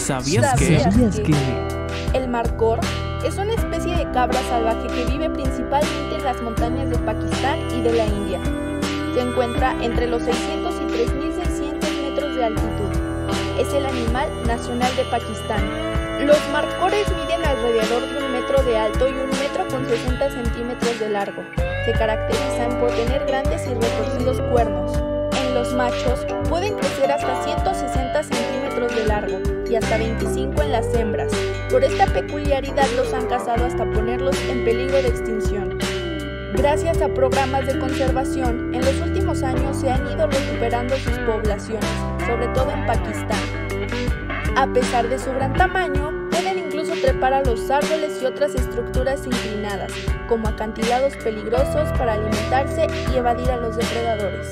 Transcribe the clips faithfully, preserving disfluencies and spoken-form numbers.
¿Sabías que? ¿Sabías que? El marcor es una especie de cabra salvaje que vive principalmente en las montañas de Pakistán y de la India. Se encuentra entre los seiscientos y tres mil seiscientos metros de altitud. Es el animal nacional de Pakistán. Los marcores miden alrededor de un metro de alto y un metro con sesenta centímetros de largo. Se caracterizan por tener grandes y retorcidos cuernos. En los machos pueden crecer hasta ciento sesenta centímetros de largo y hasta veinticinco en las hembras. Por esta peculiaridad los han cazado hasta ponerlos en peligro de extinción. Gracias a programas de conservación, en los últimos años se han ido recuperando sus poblaciones, sobre todo en Pakistán. A pesar de su gran tamaño, pueden incluso trepar a los árboles y otras estructuras inclinadas, como acantilados peligrosos para alimentarse y evadir a los depredadores.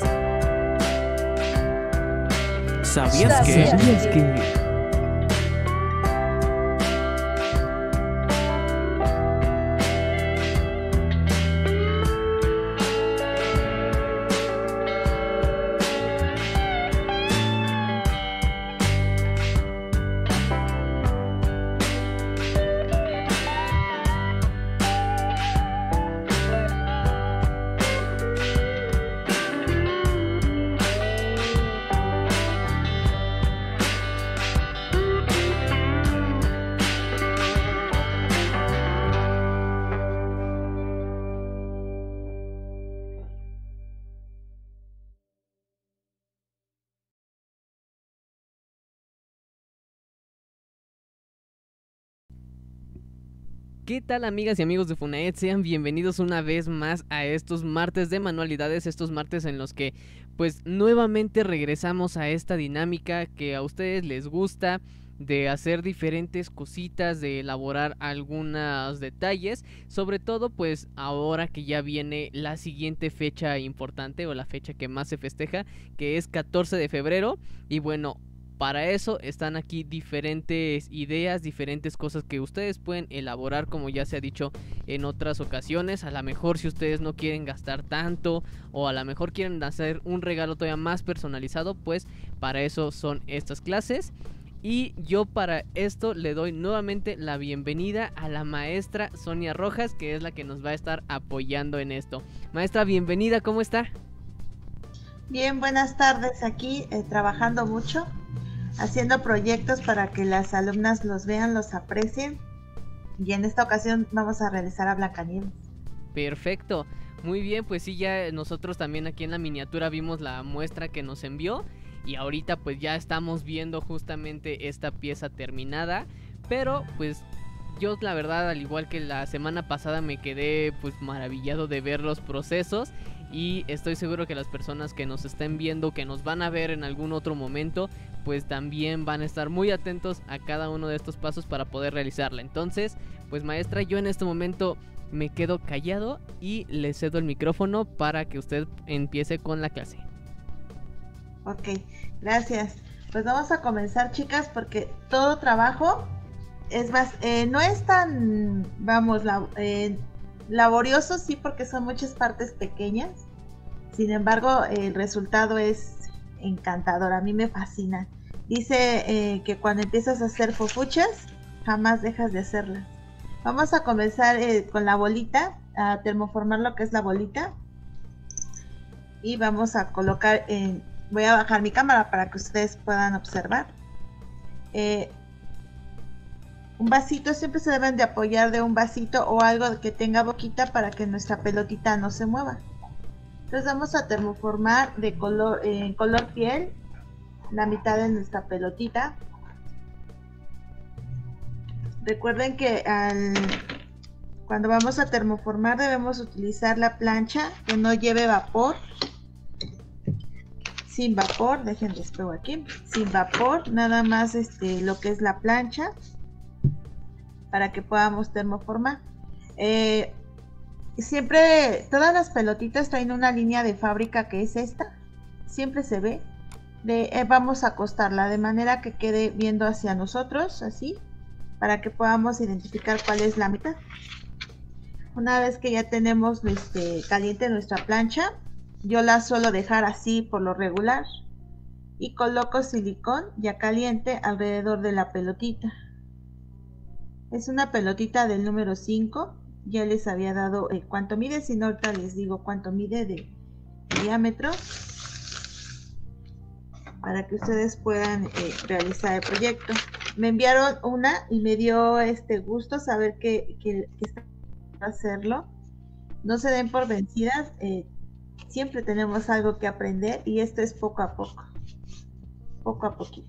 ¿Sabías que? ¿Sabías que? ¿Qué tal, amigas y amigos de Funaed? Sean bienvenidos una vez más a estos martes de manualidades, estos martes en los que pues nuevamente regresamos a esta dinámica que a ustedes les gusta, de hacer diferentes cositas, de elaborar algunos detalles, sobre todo pues ahora que ya viene la siguiente fecha importante o la fecha que más se festeja, que es catorce de febrero, y bueno, para eso están aquí diferentes ideas, diferentes cosas que ustedes pueden elaborar, como ya se ha dicho en otras ocasiones. A lo mejor si ustedes no quieren gastar tanto o a lo mejor quieren hacer un regalo todavía más personalizado, pues para eso son estas clases. Y yo para esto le doy nuevamente la bienvenida a la maestra Sonia Rojas, que es la que nos va a estar apoyando en esto. Maestra, bienvenida, ¿cómo está? Bien, buenas tardes, aquí eh, trabajando mucho, haciendo proyectos para que las alumnas los vean, los aprecien, y en esta ocasión vamos a realizar a Blancanieves. Perfecto, muy bien, pues sí, ya nosotros también aquí en la miniatura vimos la muestra que nos envió y ahorita pues ya estamos viendo justamente esta pieza terminada, pero pues yo la verdad, al igual que la semana pasada, me quedé pues maravillado de ver los procesos. Y estoy seguro que las personas que nos estén viendo, que nos van a ver en algún otro momento, pues también van a estar muy atentos a cada uno de estos pasos para poder realizarla. Entonces, pues maestra, yo en este momento me quedo callado y le cedo el micrófono para que usted empiece con la clase. Ok, gracias. Pues vamos a comenzar, chicas, porque todo trabajo es más, eh, no es tan, vamos, la, eh, laborioso, sí, porque son muchas partes pequeñas. Sin embargo, el resultado es encantador, a mí me fascina. Dice eh, que cuando empiezas a hacer fofuchas, jamás dejas de hacerlas. Vamos a comenzar eh, con la bolita, a termoformar lo que es la bolita. Y vamos a colocar, en, voy a bajar mi cámara para que ustedes puedan observar. Eh, Un vasito, siempre se deben de apoyar de un vasito o algo que tenga boquita para que nuestra pelotita no se mueva. Entonces vamos a termoformar de color, eh, color piel la mitad de nuestra pelotita. Recuerden que al, cuando vamos a termoformar debemos utilizar la plancha que no lleve vapor. Sin vapor, dejen despego aquí, sin vapor, nada más este, lo que es la plancha, para que podamos termoformar. Eh, siempre, todas las pelotitas traen una línea de fábrica que es esta, siempre se ve. De, eh, vamos a acostarla de manera que quede viendo hacia nosotros, así, para que podamos identificar cuál es la mitad. Una vez que ya tenemos este, caliente nuestra plancha, yo la suelo dejar así por lo regular, y coloco silicón ya caliente alrededor de la pelotita. Es una pelotita del número cinco. Ya les había dado eh, cuánto mide, si no ahorita les digo cuánto mide de, de diámetro, para que ustedes puedan eh, realizar el proyecto. Me enviaron una y me dio este gusto saber que, que, que está hacerlo. No se den por vencidas, eh, siempre tenemos algo que aprender y esto es poco a poco, poco a poquito.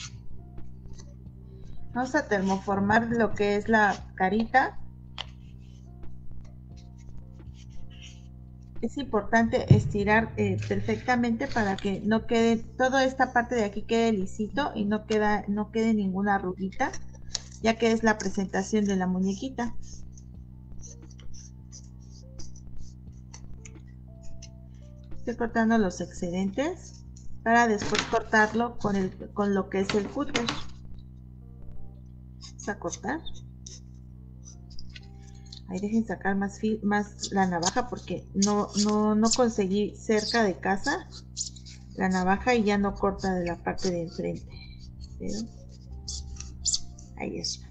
Vamos a termoformar lo que es la carita. Es importante estirar eh, perfectamente para que no quede, toda esta parte de aquí quede lisito y no, queda, no quede ninguna arruguita, ya que es la presentación de la muñequita. Estoy cortando los excedentes para después cortarlo con, el, con lo que es el cúter. Vamos a cortar. Ahí dejen sacar más, más la navaja porque no, no, no conseguí cerca de casa la navaja y ya no corta de la parte de enfrente. Pero ahí está.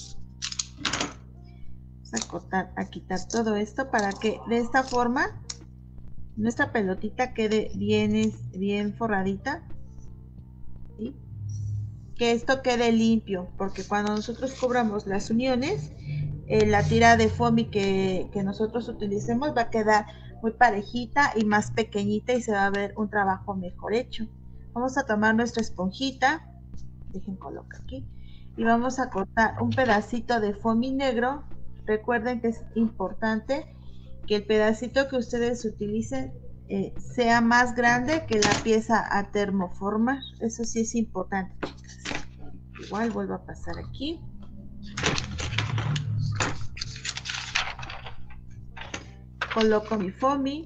Vamos a cortar, a quitar todo esto para que de esta forma nuestra pelotita quede bien, bien forradita. ¿Sí? Que esto quede limpio porque cuando nosotros cobramos las uniones, Eh, la tira de foamy que, que nosotros utilicemos va a quedar muy parejita y más pequeñita y se va a ver un trabajo mejor hecho. Vamos a tomar nuestra esponjita, dejen colocar aquí, y vamos a cortar un pedacito de foamy negro. Recuerden que es importante que el pedacito que ustedes utilicen eh, sea más grande que la pieza a termoformar. Eso sí es importante, chicas. Igual vuelvo a pasar aquí. Coloco mi foamy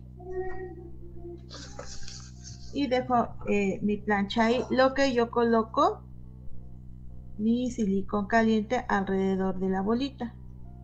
y dejo eh, mi plancha ahí. Lo que yo coloco mi silicón caliente alrededor de la bolita.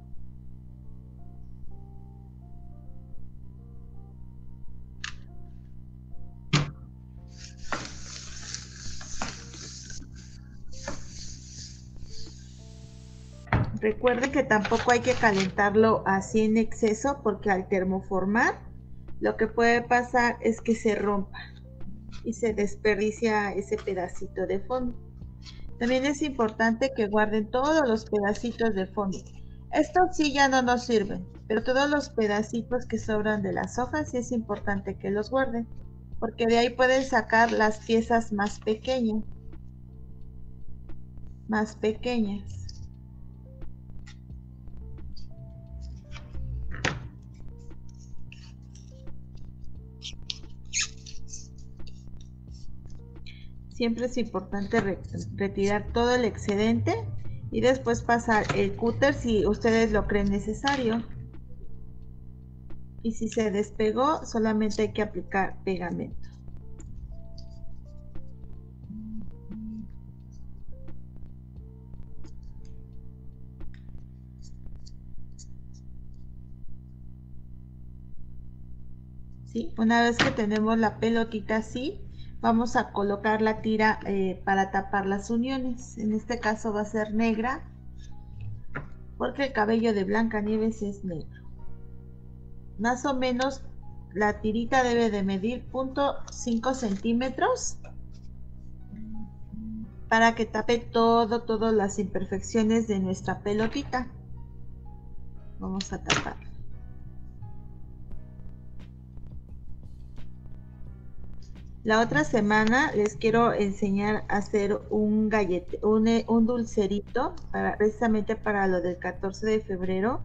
Recuerden que tampoco hay que calentarlo así en exceso porque al termoformar lo que puede pasar es que se rompa y se desperdicia ese pedacito de foamy. También es importante que guarden todos los pedacitos de foamy. Estos sí ya no nos sirven, pero todos los pedacitos que sobran de las hojas sí es importante que los guarden porque de ahí pueden sacar las piezas más pequeñas. Más pequeñas. Siempre es importante re retirar todo el excedente y después pasar el cúter si ustedes lo creen necesario. Y si se despegó, solamente hay que aplicar pegamento. ¿Sí? Una vez que tenemos la pelotita así, vamos a colocar la tira eh, para tapar las uniones. En este caso va a ser negra porque el cabello de Blancanieves es negro. Más o menos la tirita debe de medir cero punto cinco centímetros para que tape todo, todas las imperfecciones de nuestra pelotita. Vamos a tapar. La otra semana les quiero enseñar a hacer un gallete, un, un dulcerito para, precisamente para lo del catorce de febrero.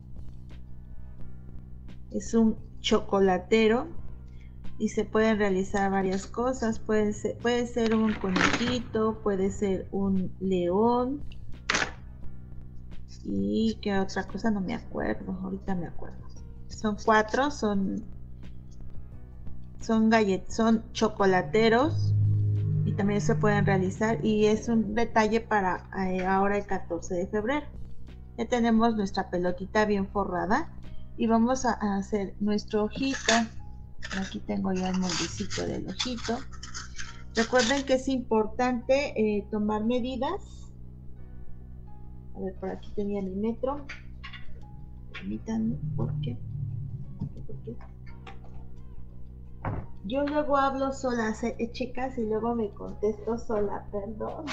Es un chocolatero y se pueden realizar varias cosas. Puede ser, puede ser un conejito, puede ser un león. Y qué otra cosa no me acuerdo, ahorita me acuerdo. Son cuatro, son... Son galletas, son chocolateros y también se pueden realizar y es un detalle para eh, ahora el catorce de febrero. Ya tenemos nuestra pelotita bien forrada y vamos a, a hacer nuestro ojito. Aquí tengo ya el moldecito del ojito. Recuerden que es importante eh, tomar medidas. A ver, por aquí tenía mi metro. Permítanme, ¿por qué? ¿Por qué? Yo luego hablo sola, eh, chicas, y luego me contesto sola, perdón.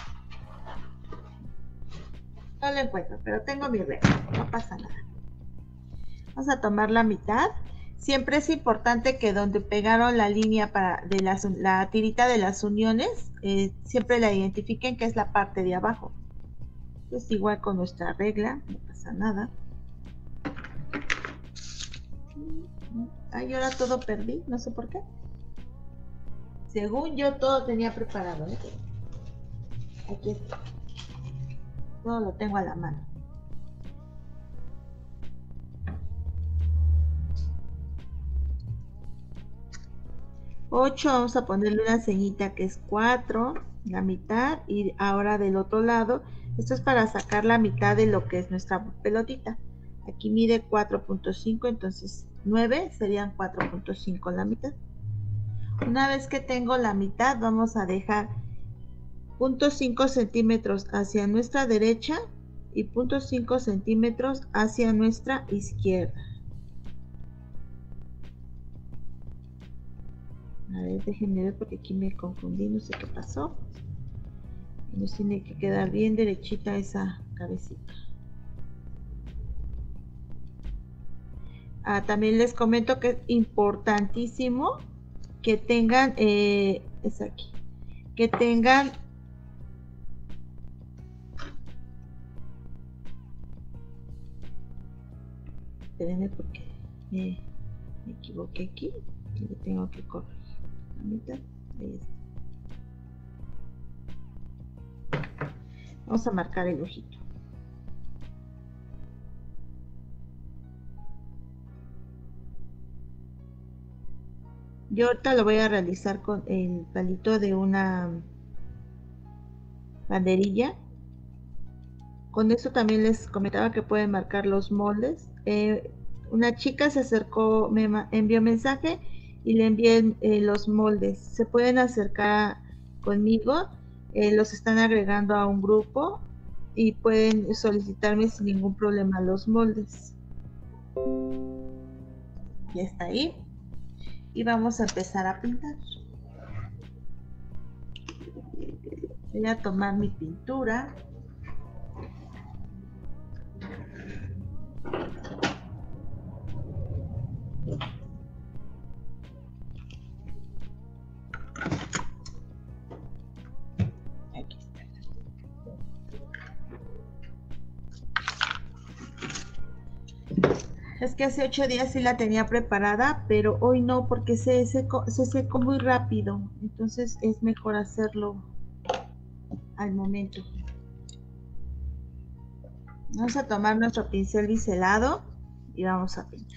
No lo encuentro, pero tengo mi regla, no pasa nada. Vamos a tomar la mitad. Siempre es importante que donde pegaron la línea para de las, la tirita de las uniones, eh, siempre la identifiquen que es la parte de abajo. Pues igual con nuestra regla, no pasa nada. Ay, ahora todo perdí, no sé por qué. Según yo todo tenía preparado, ¿eh? Aquí está. Todo lo tengo a la mano. ocho, vamos a ponerle una ceñita que es cuatro, la mitad, y ahora del otro lado, esto es para sacar la mitad de lo que es nuestra pelotita. Aquí mide cuatro punto cinco, entonces nueve serían cuatro punto cinco la mitad. Una vez que tengo la mitad, vamos a dejar cero punto cinco centímetros hacia nuestra derecha y cero punto cinco centímetros hacia nuestra izquierda. A ver, déjenme ver porque aquí me confundí, no sé qué pasó. Y nos tiene que quedar bien derechita esa cabecita. Ah, también les comento que es importantísimo que tengan, eh, es aquí, que tengan espérenme porque eh, me equivoqué aquí y le tengo que corregir la mitad. Ahí está. Vamos a marcar el ojito. Yo ahorita lo voy a realizar con el palito de una banderilla. Con eso también les comentaba que pueden marcar los moldes. Eh, una chica se acercó, me envió mensaje y le envié eh, los moldes. Se pueden acercar conmigo, eh, los están agregando a un grupo y pueden solicitarme sin ningún problema los moldes. Ya está ahí. Y vamos a empezar a pintar. Voy a tomar mi pintura. Aquí está. Es que hace ocho días sí la tenía preparada, pero hoy no, porque se secó, se secó muy rápido. Entonces es mejor hacerlo al momento. Vamos a tomar nuestro pincel biselado y vamos a pintar.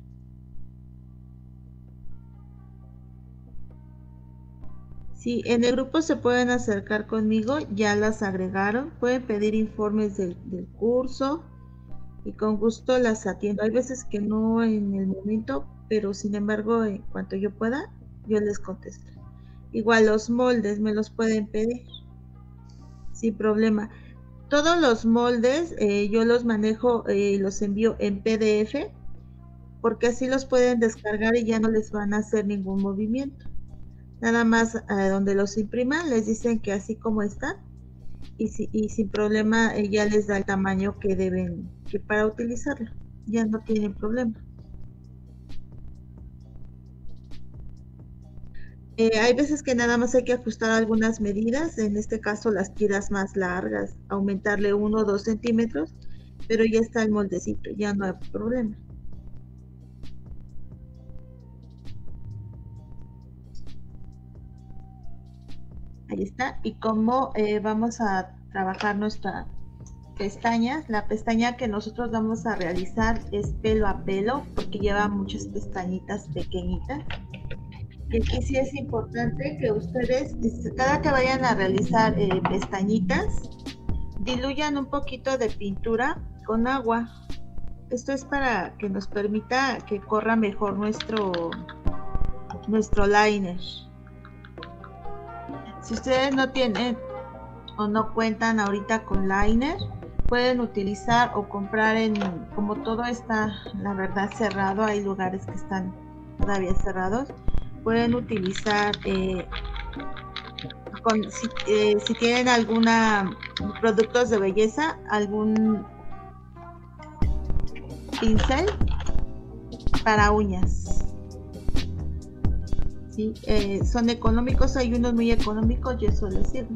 Si en el grupo se pueden acercar conmigo, ya las agregaron. Pueden pedir informes del, del curso y con gusto las atiendo. Hay veces que no en el momento, pero sin embargo, en cuanto yo pueda, yo les contesto. Igual los moldes me los pueden pedir sin problema. Todos los moldes eh, yo los manejo y eh, los envío en P D F, porque así los pueden descargar y ya no les van a hacer ningún movimiento. Nada más eh, donde los impriman les dicen que así como están y, si, y sin problema eh, ya les da el tamaño que deben, que para utilizarlo ya no tienen problema. Eh, hay veces que nada más hay que ajustar algunas medidas, en este caso las tiras más largas, aumentarle uno o dos centímetros, pero ya está el moldecito, ya no hay problema. Ahí está. Y como eh, vamos a trabajar nuestra pestaña, la pestaña que nosotros vamos a realizar es pelo a pelo, porque lleva muchas pestañitas pequeñitas. Y aquí sí es importante que ustedes, cada que vayan a realizar eh, pestañitas, diluyan un poquito de pintura con agua. Esto es para que nos permita que corra mejor nuestro, nuestro liner. Si ustedes no tienen o no cuentan ahorita con liner, pueden utilizar o comprar en, como todo está la verdad cerrado, hay lugares que están todavía cerrados, pueden utilizar eh, con, si, eh, si tienen alguna productos de belleza, algún pincel para uñas. ¿Sí? Eh, son económicos, hay unos muy económicos y eso les sirve.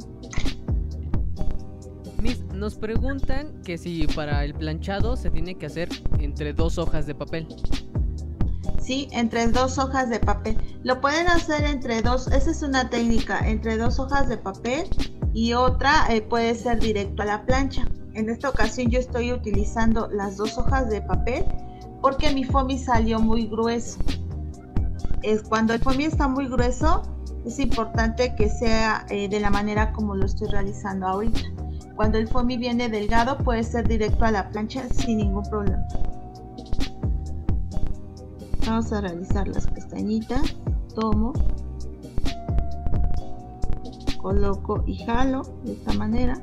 Miss, nos preguntan que si para el planchado se tiene que hacer entre dos hojas de papel. Sí, entre dos hojas de papel. Lo pueden hacer entre dos, esa es una técnica, entre dos hojas de papel y otra eh, puede ser directo a la plancha. En esta ocasión yo estoy utilizando las dos hojas de papel porque mi foamy salió muy grueso. Es cuando el foamy está muy grueso, es importante que sea eh, de la manera como lo estoy realizando ahorita. Cuando el foamy viene delgado, puede ser directo a la plancha sin ningún problema. Vamos a realizar las pestañitas. Tomo, coloco y jalo de esta manera.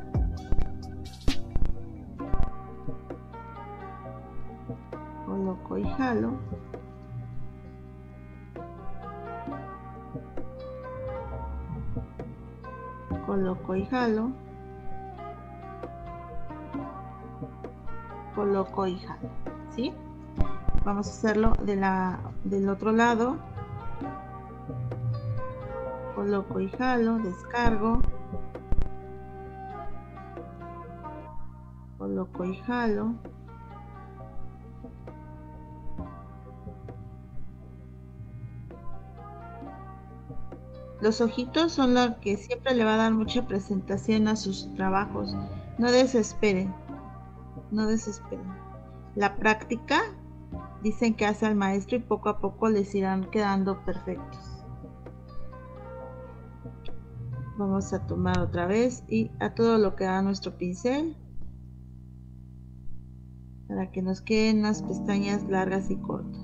Coloco y jalo. Coloco y jalo. Coloco y jalo, ¿sí? Vamos a hacerlo de la, del otro lado. Coloco y jalo, descargo. Coloco y jalo. Los ojitos son lo que siempre le va a dar mucha presentación a sus trabajos. No desesperen, no desesperen. La práctica, dicen que hace al maestro y poco a poco les irán quedando perfectos. Vamos a tomar otra vez y a todo lo que da nuestro pincel para que nos queden unas pestañas largas y cortas.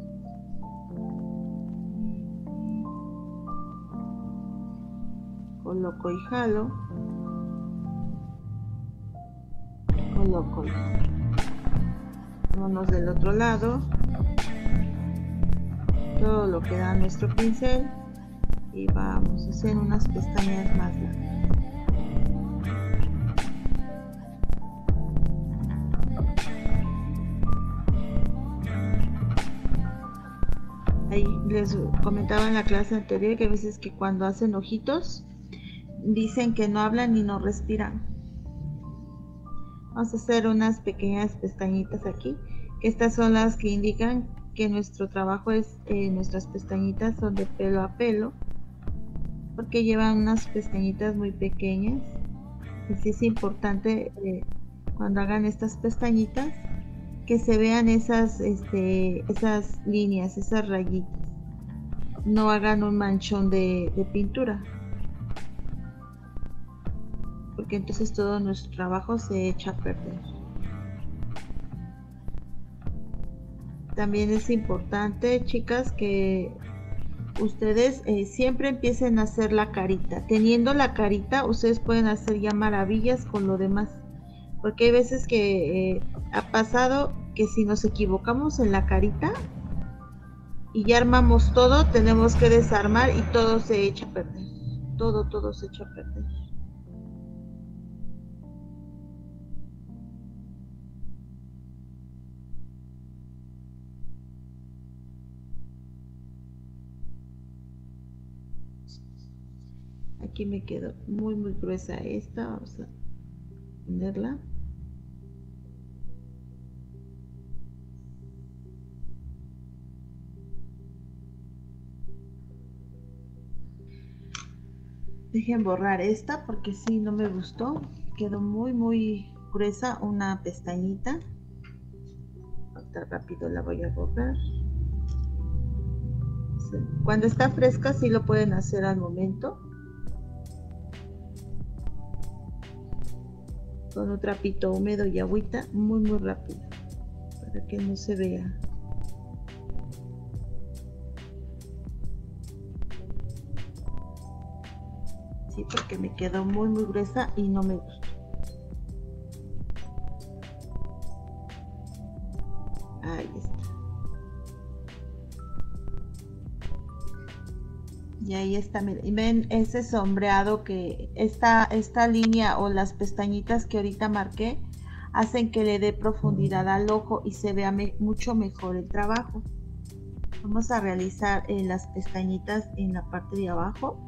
Coloco y jalo. Coloco y jalo. Vámonos del otro lado. Todo lo que da nuestro pincel. Y vamos a hacer unas pestañas más largas. Ahí les comentaba en la clase anterior que a veces que cuando hacen ojitos dicen que no hablan y no respiran. Vamos a hacer unas pequeñas pestañitas aquí, que estas son las que indican que nuestro trabajo es, eh, nuestras pestañitas son de pelo a pelo, porque llevan unas pestañitas muy pequeñas. Así es importante eh, cuando hagan estas pestañitas que se vean esas, este, esas líneas, esas rayitas. No hagan un manchón de, de pintura, porque entonces todo nuestro trabajo se echa a perder. También es importante, chicas, que ustedes eh, siempre empiecen a hacer la carita. Teniendo la carita, ustedes pueden hacer ya maravillas con lo demás, porque hay veces que eh, ha pasado que si nos equivocamos en la carita y ya armamos todo, tenemos que desarmar y todo se echa a perder. Todo, todo se echa a perder. Aquí me quedó muy muy gruesa esta, vamos a ponerla. Dejen borrar esta porque sí, no me gustó, quedó muy muy gruesa una pestañita. Ahorita rápido la voy a borrar. Cuando está fresca sí lo pueden hacer al momento. Con un trapito húmedo y agüita, muy muy rápido, para que no se vea. Sí, porque me quedó muy muy gruesa y no me gusta. Ahí está. Y ahí está, miren, y ven ese sombreado que esta, esta línea o las pestañitas que ahorita marqué hacen que le dé profundidad al ojo y se vea me, mucho mejor el trabajo. Vamos a realizar eh, las pestañitas en la parte de abajo.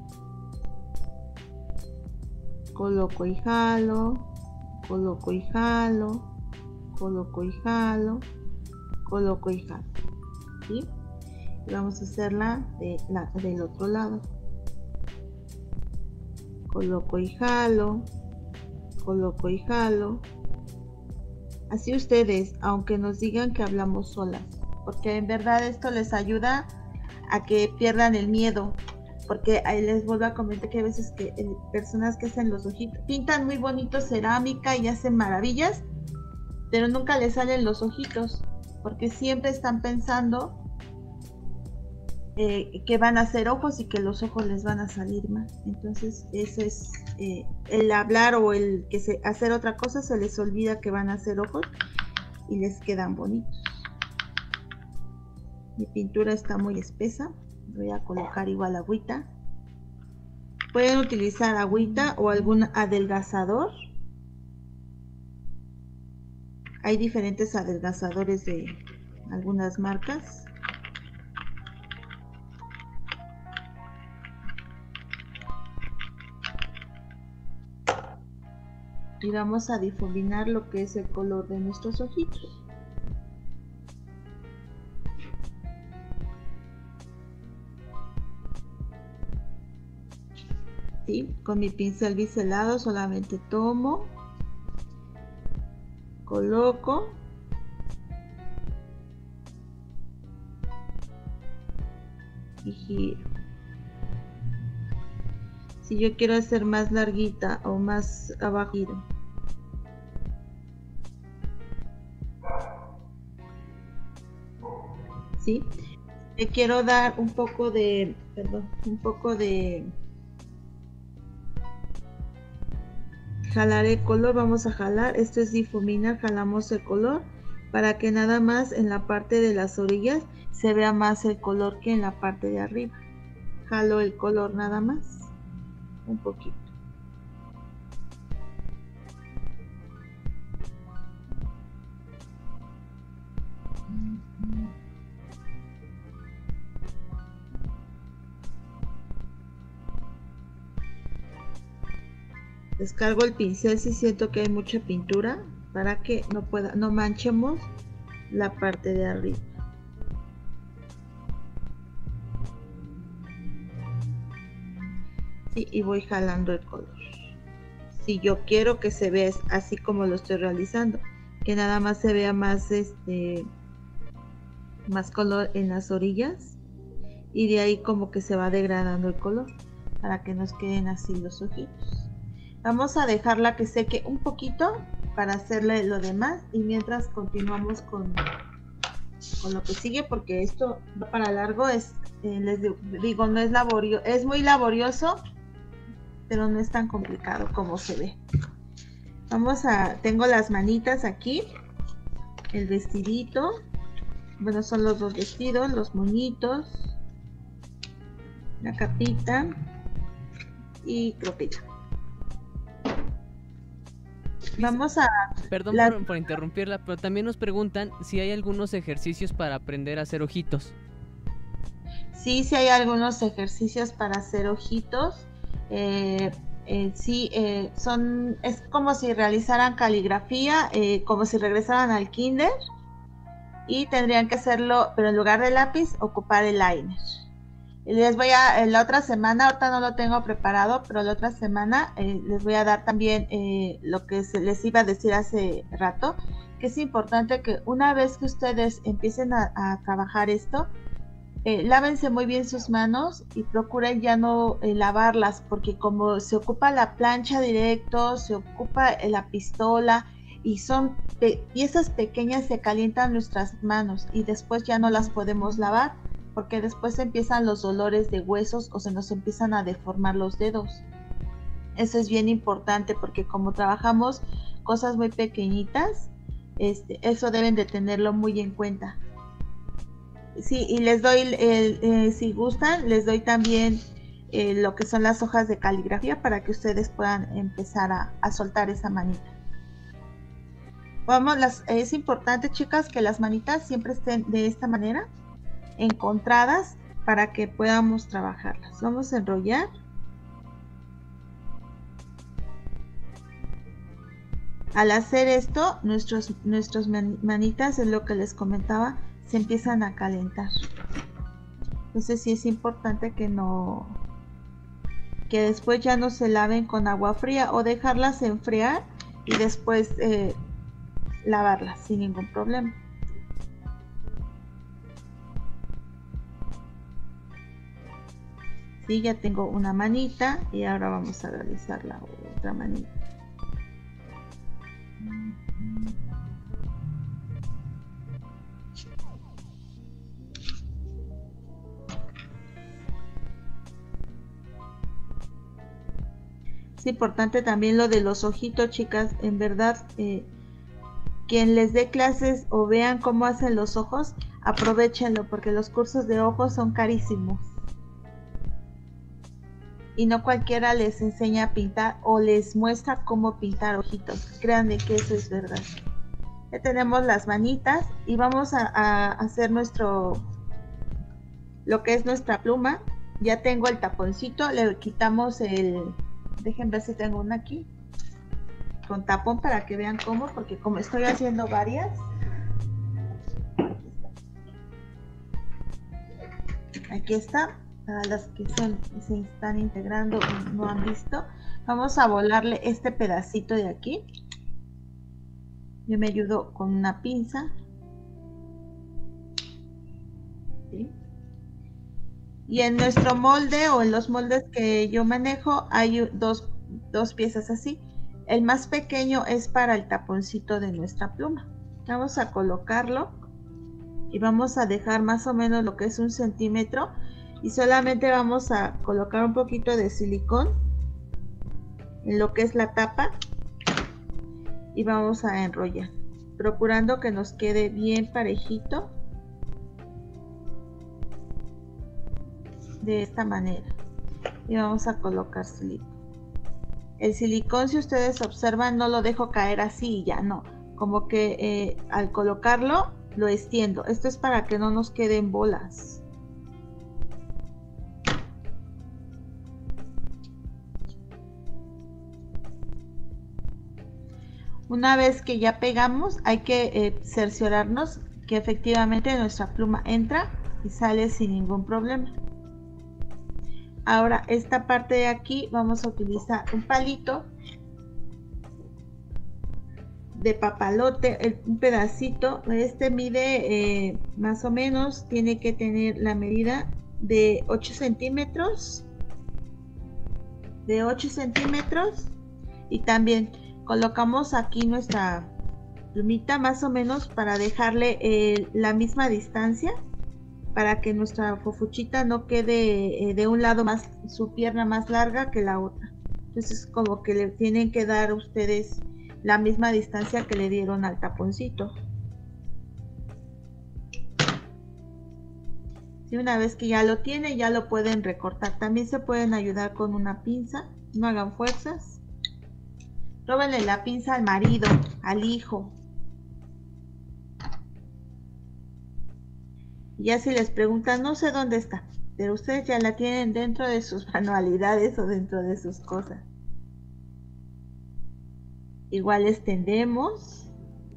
Coloco y jalo, coloco y jalo, coloco y jalo, coloco y jalo, ¿sí? Y vamos a hacerla de la, del otro lado. Coloco y jalo, coloco y jalo. Así ustedes, aunque nos digan que hablamos solas, porque en verdad esto les ayuda a que pierdan el miedo, porque ahí les vuelvo a comentar que a veces que eh, personas que hacen los ojitos, pintan muy bonito cerámica y hacen maravillas, pero nunca les salen los ojitos, porque siempre están pensando Eh, que van a hacer ojos y que los ojos les van a salir mal. Entonces eso es eh, el hablar o el que se hacer otra cosa, se les olvida que van a hacer ojos y les quedan bonitos. Mi pintura está muy espesa, voy a colocar igual agüita. Pueden utilizar agüita o algún adelgazador. Hay diferentes adelgazadores de algunas marcas. Y vamos a difuminar lo que es el color de nuestros ojitos. ¿Sí? Con mi pincel biselado solamente tomo, coloco y giro. Si yo quiero hacer más larguita o más abajo, giro. ¿Sí? Le quiero dar un poco de, perdón, un poco de jalar el color. Vamos a jalar, esto es difuminar, jalamos el color para que nada más en la parte de las orillas se vea más el color que en la parte de arriba. Jalo el color nada más. Un poquito. Descargo el pincel si siento que hay mucha pintura para que no pueda, no manchemos la parte de arriba. Sí, y voy jalando el color. Si yo quiero que se vea así como lo estoy realizando, que nada más se vea más este más color en las orillas y de ahí como que se va degradando el color para que nos queden así los ojitos. Vamos a dejarla que seque un poquito para hacerle lo demás y mientras continuamos con, con lo que sigue, porque esto va para largo. Es eh, les digo, no es laborioso, es muy laborioso, pero no es tan complicado como se ve. Vamos a, tengo las manitas aquí, el vestidito, bueno, son los dos vestidos, los moñitos, la capita y creo que ya. Vamos a... Perdón la... por, por interrumpirla, pero también nos preguntan si hay algunos ejercicios para aprender a hacer ojitos. Sí, sí hay algunos ejercicios para hacer ojitos. Eh, eh, sí, eh, son, es como si realizaran caligrafía, eh, como si regresaran al kinder y tendrían que hacerlo, pero en lugar de lápiz, ocupar el liner. Les voy a, la otra semana, ahorita no lo tengo preparado, pero la otra semana eh, les voy a dar también eh, lo que se les iba a decir hace rato, que es importante que una vez que ustedes empiecen a, a trabajar esto, Eh, lávense muy bien sus manos y procuren ya no eh, lavarlas, porque como se ocupa la plancha directo, se ocupa eh, la pistola y son pe piezas pequeñas, se calientan nuestras manos y después ya no las podemos lavar, porque después empiezan los dolores de huesos o se nos empiezan a deformar los dedos. Eso es bien importante porque como trabajamos cosas muy pequeñitas, este, eso deben de tenerlo muy en cuenta. Sí, y les doy, el, eh, si gustan, les doy también eh, lo que son las hojas de caligrafía para que ustedes puedan empezar a, a soltar esa manita. Vamos, las, es importante, chicas, que las manitas siempre estén de esta manera, encontradas, para que podamos trabajarlas. Vamos a enrollar. Al hacer esto, nuestros, nuestros manitas, es lo que les comentaba, se empiezan a calentar. Entonces sí es importante que no, que después ya no se laven con agua fría o dejarlas enfriar y después eh, lavarlas sin ningún problema. Sí, ya tengo una manita y ahora vamos a realizar la otra manita. Es importante también lo de los ojitos, chicas. En verdad, eh, quien les dé clases o vean cómo hacen los ojos, aprovechenlo porque los cursos de ojos son carísimos. Y no cualquiera les enseña a pintar o les muestra cómo pintar ojitos. Créanme que eso es verdad. Ya tenemos las manitas y vamos a, a hacer nuestro, lo que es nuestra pluma. Ya tengo el taponcito, le quitamos el, dejen ver si tengo una aquí, con tapón para que vean cómo, porque como estoy haciendo varias. Aquí está. Para las que son, se están integrando y no han visto, vamos a volarle este pedacito de aquí. Yo me ayudo con una pinza. ¿Sí? Y en nuestro molde o en los moldes que yo manejo hay dos, dos piezas así. El más pequeño es para el taponcito de nuestra pluma. Vamos a colocarlo y vamos a dejar más o menos lo que es un centímetro. Y solamente vamos a colocar un poquito de silicón en lo que es la tapa y vamos a enrollar, procurando que nos quede bien parejito de esta manera. Y vamos a colocar silicón. El silicón, si ustedes observan, no lo dejo caer así y ya no, como que eh, al colocarlo lo extiendo. Esto es para que no nos queden bolas. Una vez que ya pegamos, hay que eh, cerciorarnos que efectivamente nuestra pluma entra y sale sin ningún problema. Ahora, esta parte de aquí vamos a utilizar un palito de papalote, el, un pedacito. Este mide eh, más o menos, tiene que tener la medida de ocho centímetros. De ocho centímetros. Y también colocamos aquí nuestra plumita más o menos para dejarle eh, la misma distancia para que nuestra fofuchita no quede eh, de un lado más, su pierna más larga que la otra. Entonces como que le tienen que dar ustedes la misma distancia que le dieron al taponcito. Y una vez que ya lo tienen, ya lo pueden recortar. También se pueden ayudar con una pinza, no hagan fuerzas. Róbenle la pinza al marido, al hijo. Y ya si les preguntan, no sé dónde está, pero ustedes ya la tienen dentro de sus manualidades o dentro de sus cosas. Igual extendemos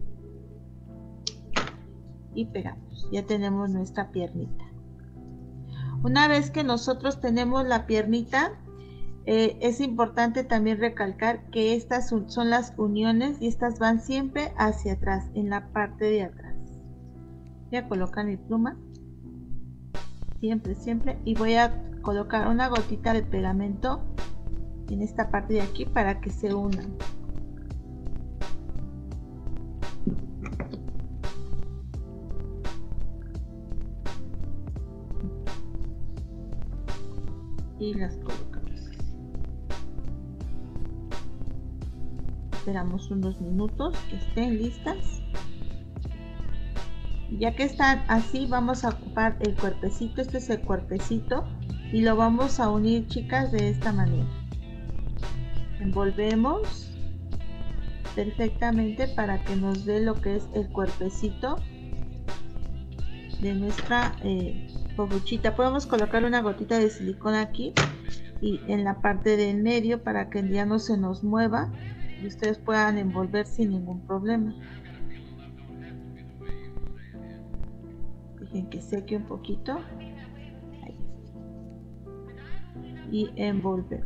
y pegamos. Ya tenemos nuestra piernita. Una vez que nosotros tenemos la piernita, Eh, es importante también recalcar que estas son, son las uniones y estas van siempre hacia atrás, en la parte de atrás. Voy a colocar mi pluma, siempre, siempre, y voy a colocar una gotita de pegamento en esta parte de aquí para que se unan. Y las colocamos. esperamos unos minutos que estén listas. Ya que están así, vamos a ocupar el cuerpecito. Este es el cuerpecito y lo vamos a unir, chicas, de esta manera. Envolvemos perfectamente para que nos dé lo que es el cuerpecito de nuestra eh, fofuchita. Podemos colocar una gotita de silicona aquí y en la parte del medio para que ya no se nos mueva y ustedes puedan envolver sin ningún problema. Dejen que seque un poquito. Ahí. Y envolver.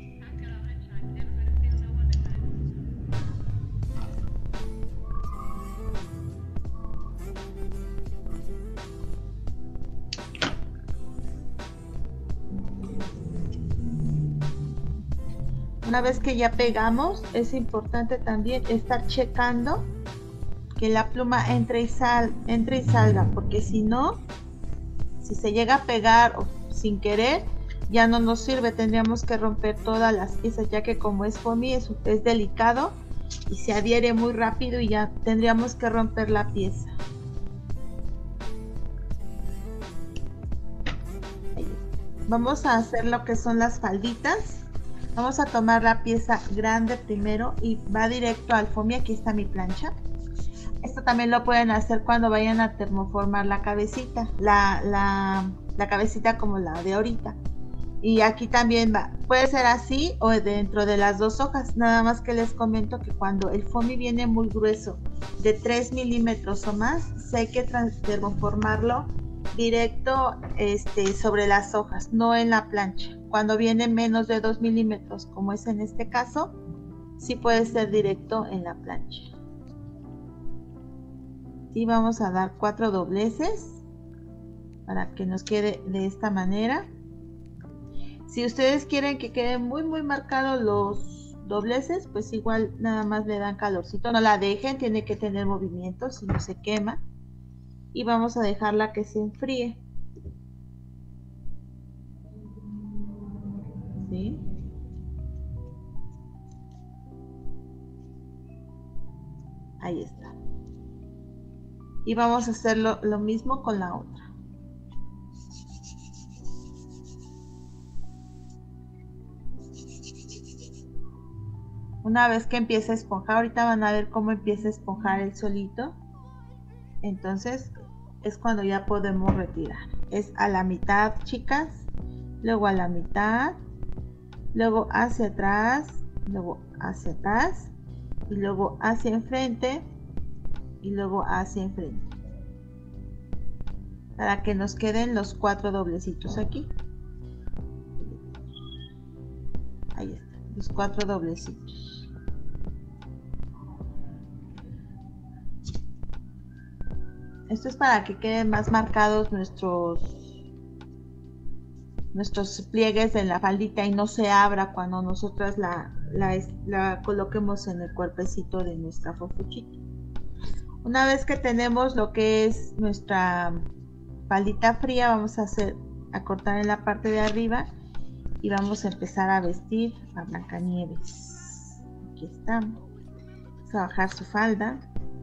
Una vez que ya pegamos, es importante también estar checando que la pluma entre y, sal, entre y salga, porque si no, si se llega a pegar o sin querer, ya no nos sirve. Tendríamos que romper todas las piezas, ya que como es foamy es, es delicado y se adhiere muy rápido y ya tendríamos que romper la pieza. Vamos a hacer lo que son las falditas. Vamos a tomar la pieza grande primero y va directo al foamy. Aquí está mi plancha. Esto también lo pueden hacer cuando vayan a termoformar la cabecita, la, la, la cabecita como la de ahorita. Y aquí también va, puede ser así o dentro de las dos hojas. Nada más que les comento que cuando el foamy viene muy grueso, de tres milímetros o más, sí hay que termoformarlo directo este, sobre las hojas, no en la plancha. Cuando viene menos de dos milímetros, como es en este caso, sí puede ser directo en la plancha. Sí, vamos a dar cuatro dobleces para que nos quede de esta manera. Si ustedes quieren que queden muy muy marcados los dobleces, pues igual nada más le dan calorcito. No la dejen, tiene que tener movimiento, si no se quema. Y vamos a dejarla que se enfríe. ¿Sí? Ahí está. Y vamos a hacer lo, lo mismo con la otra. Una vez que empiece a esponjar, ahorita van a ver cómo empieza a esponjar el solito. Entonces es cuando ya podemos retirar. Es a la mitad, chicas, luego a la mitad, luego hacia atrás, luego hacia atrás y luego hacia enfrente y luego hacia enfrente, para que nos queden los cuatro doblecitos aquí. Ahí están los cuatro doblecitos. Esto es para que queden más marcados nuestros nuestros pliegues en la faldita y no se abra cuando nosotras la, la, la coloquemos en el cuerpecito de nuestra fofuchita. Una vez que tenemos lo que es nuestra faldita fría, vamos a hacer a cortar en la parte de arriba y vamos a empezar a vestir a Blancanieves. Aquí está. Vamos a bajar su falda.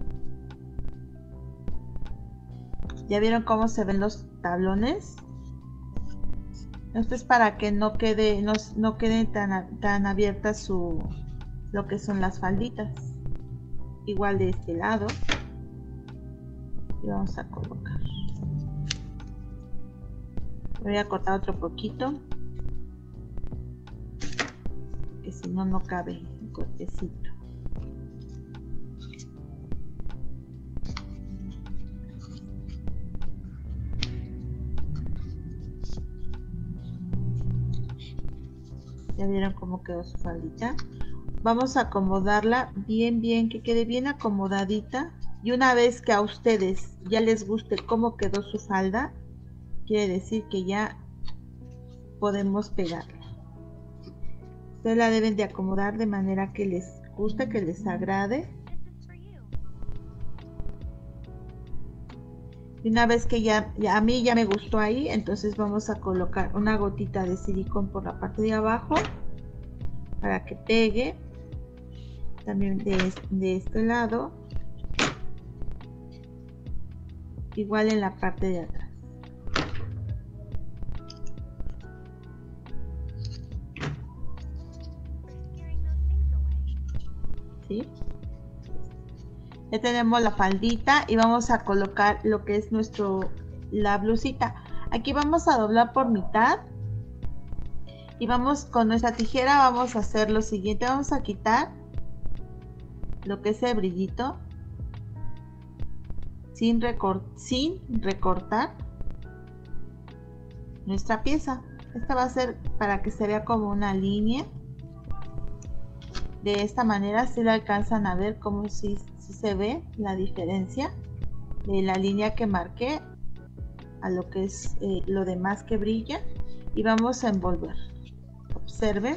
¿Ya vieron cómo se ven los tablones? Esto es para que no quede, no, no quede tan, tan abiertas su, lo que son las falditas. Igual de este lado. Y vamos a colocar. Voy a cortar otro poquito, que si no, no cabe el cortecito. Ya vieron cómo quedó su faldita. Vamos a acomodarla bien bien, que quede bien acomodadita. Y una vez que a ustedes ya les guste cómo quedó su falda, quiere decir que ya podemos pegarla. Ustedes la deben de acomodar de manera que les guste, que les agrade. Y una vez que ya, ya a mí ya me gustó ahí, entonces vamos a colocar una gotita de silicón por la parte de abajo para que pegue. también de, de este lado, igual en la parte de atrás. ¿Sí? Ya tenemos la faldita y vamos a colocar lo que es nuestro la blusita. Aquí vamos a doblar por mitad y vamos con nuestra tijera, vamos a hacer lo siguiente. Vamos a quitar lo que es el brillito sin, recort sin recortar nuestra pieza. Esta va a ser para que se vea como una línea. De esta manera si la alcanzan a ver, como si, si se ve la diferencia de la línea que marqué a lo que es eh, lo demás que brilla. Y vamos a envolver. Observen.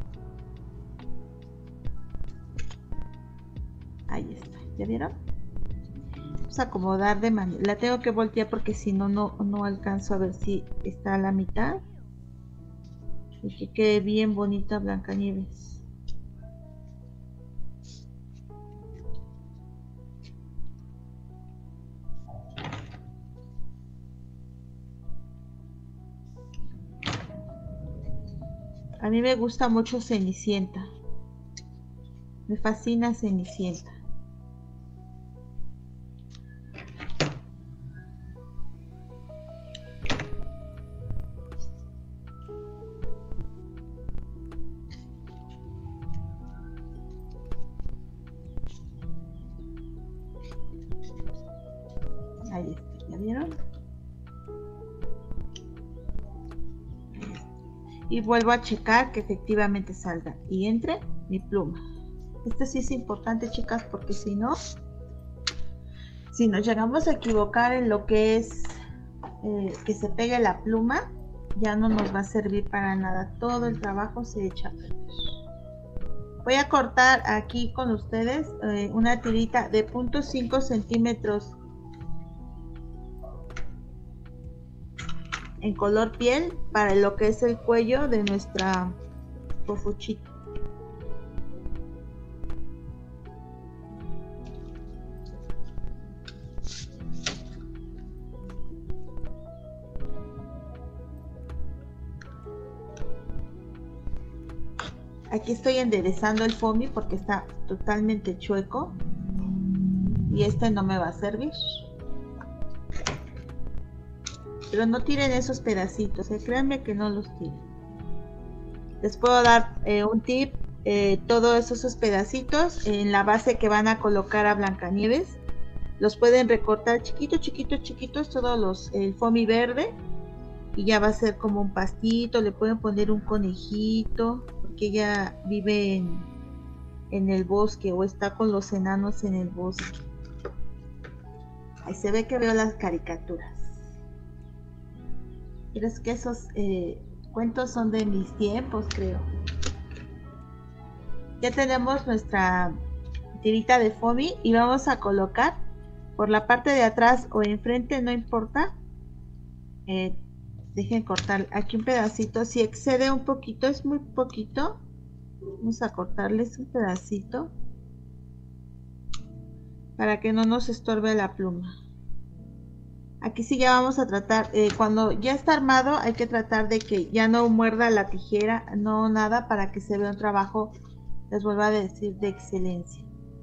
Ahí está, ¿ya vieron? Vamos a acomodar de manera, la tengo que voltear porque si no, no, no alcanzo a ver si está a la mitad. Y que quede bien bonita Blancanieves. A mí me gusta mucho Cenicienta. Me fascina Cenicienta. Ahí está, ¿ya vieron? Y vuelvo a checar que efectivamente salga y entre mi pluma. Esto sí es importante, chicas, porque si no, si nos llegamos a equivocar en lo que es eh, que se pegue la pluma, ya no nos va a servir para nada. Todo el trabajo se echa a perder. Voy a cortar aquí con ustedes eh, una tirita de punto cinco centímetros en color piel para lo que es el cuello de nuestra cofuchita. Aquí estoy enderezando el foamy porque está totalmente chueco y este no me va a servir. Pero no tiren esos pedacitos, eh, créanme que no los tiren. Les puedo dar eh, un tip, eh, todos esos pedacitos en la base que van a colocar a Blancanieves, los pueden recortar chiquitos, chiquitos, chiquitos, todos los, el foamy verde, y ya va a ser como un pastito. Le pueden poner un conejito, porque ella vive en, en el bosque o está con los enanos en el bosque. Ahí se ve que veo las caricaturas. Pero es que esos eh, cuentos son de mis tiempos, creo. Ya tenemos nuestra tirita de foamy y vamos a colocar por la parte de atrás o enfrente, no importa. Eh, dejen cortar aquí un pedacito. Si excede un poquito, es muy poquito, vamos a cortarles un pedacito para que no nos estorbe la pluma. Aquí sí ya vamos a tratar, eh, cuando ya está armado hay que tratar de que ya no muerda la tijera, no nada, para que se vea un trabajo, les vuelvo a decir, de excelencia.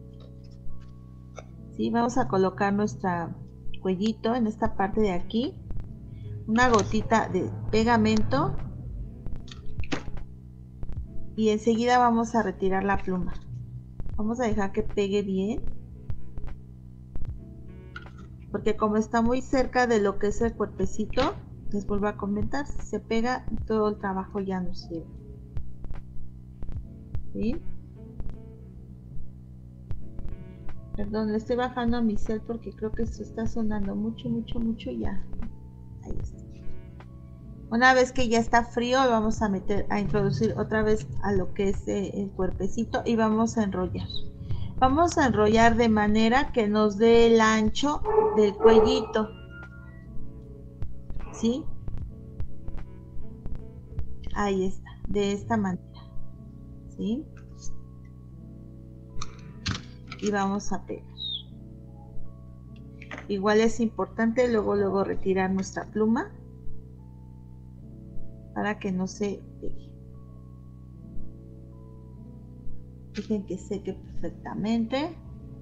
Sí, vamos a colocar nuestro cuellito en esta parte de aquí, una gotita de pegamento y enseguida vamos a retirar la pluma. Vamos a dejar que pegue bien, porque como está muy cerca de lo que es el cuerpecito, les vuelvo a comentar, si se pega todo el trabajo ya no sirve. ¿Sí? Perdón, le estoy bajando a mi cel porque creo que esto está sonando mucho, mucho, mucho ya. Ahí está. Una vez que ya está frío, lo vamos a meter, a introducir otra vez a lo que es eh, el cuerpecito y vamos a enrollar. Vamos a enrollar de manera que nos dé el ancho del cuellito. ¿Sí? Ahí está, de esta manera. ¿Sí? y vamos a pegar. Igual es importante luego luego retirar nuestra pluma para que no se pegue. Dejen que seque perfectamente.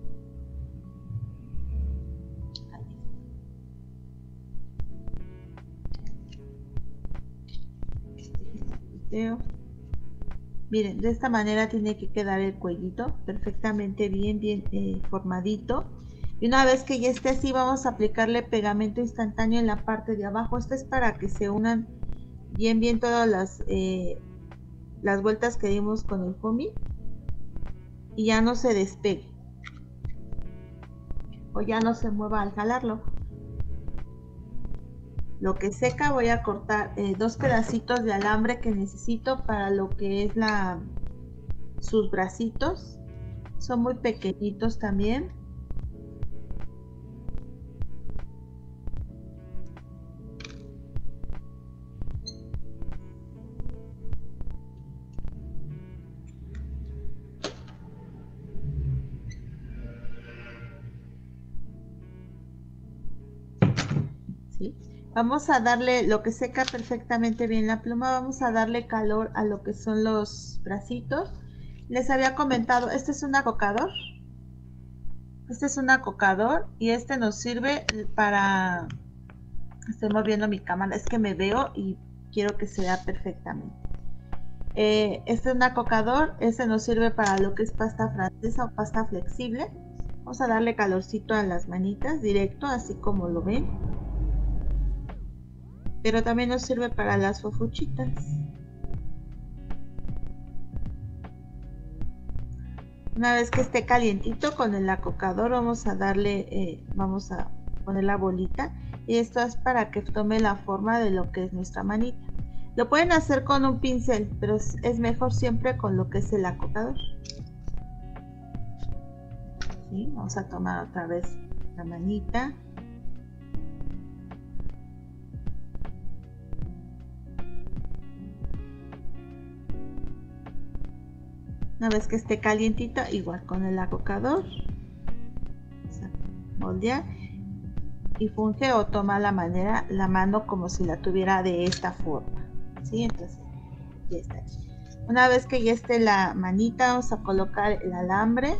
Miren, de esta manera tiene que quedar el cuellito perfectamente bien, bien eh, formadito. Y una vez que ya esté así, vamos a aplicarle pegamento instantáneo en la parte de abajo. Esto es para que se unan bien, bien todas las, eh, las vueltas que dimos con el foamy y ya no se despegue o ya no se mueva al jalarlo. Lo que seca voy a cortar eh, dos pedacitos de alambre que necesito para lo que es la sus bracitos. Son muy pequeñitos también. ¿Sí? Vamos a darle, lo que seca perfectamente bien la pluma, vamos a darle calor a lo que son los bracitos. Les había comentado, este es un acocador. Este es un acocador y este nos sirve para... Estoy moviendo mi cámara, es que me veo y quiero que se vea perfectamente. Eh, este es un acocador, este nos sirve para lo que es pasta francesa o pasta flexible. Vamos a darle calorcito a las manitas, directo, así como lo ven. Pero también nos sirve para las fofuchitas. Una vez que esté calientito con el acocador vamos a darle, eh, vamos a poner la bolita y esto es para que tome la forma de lo que es nuestra manita. Lo pueden hacer con un pincel, pero es, es mejor siempre con lo que es el acocador. ¿Sí? Vamos a tomar otra vez la manita. Una vez que esté calientito, igual con el acocador, vamos a moldear y funge o toma la manera, la mano como si la tuviera de esta forma. ¿Sí? Entonces, ya está. Una vez que ya esté la manita, vamos a colocar el alambre.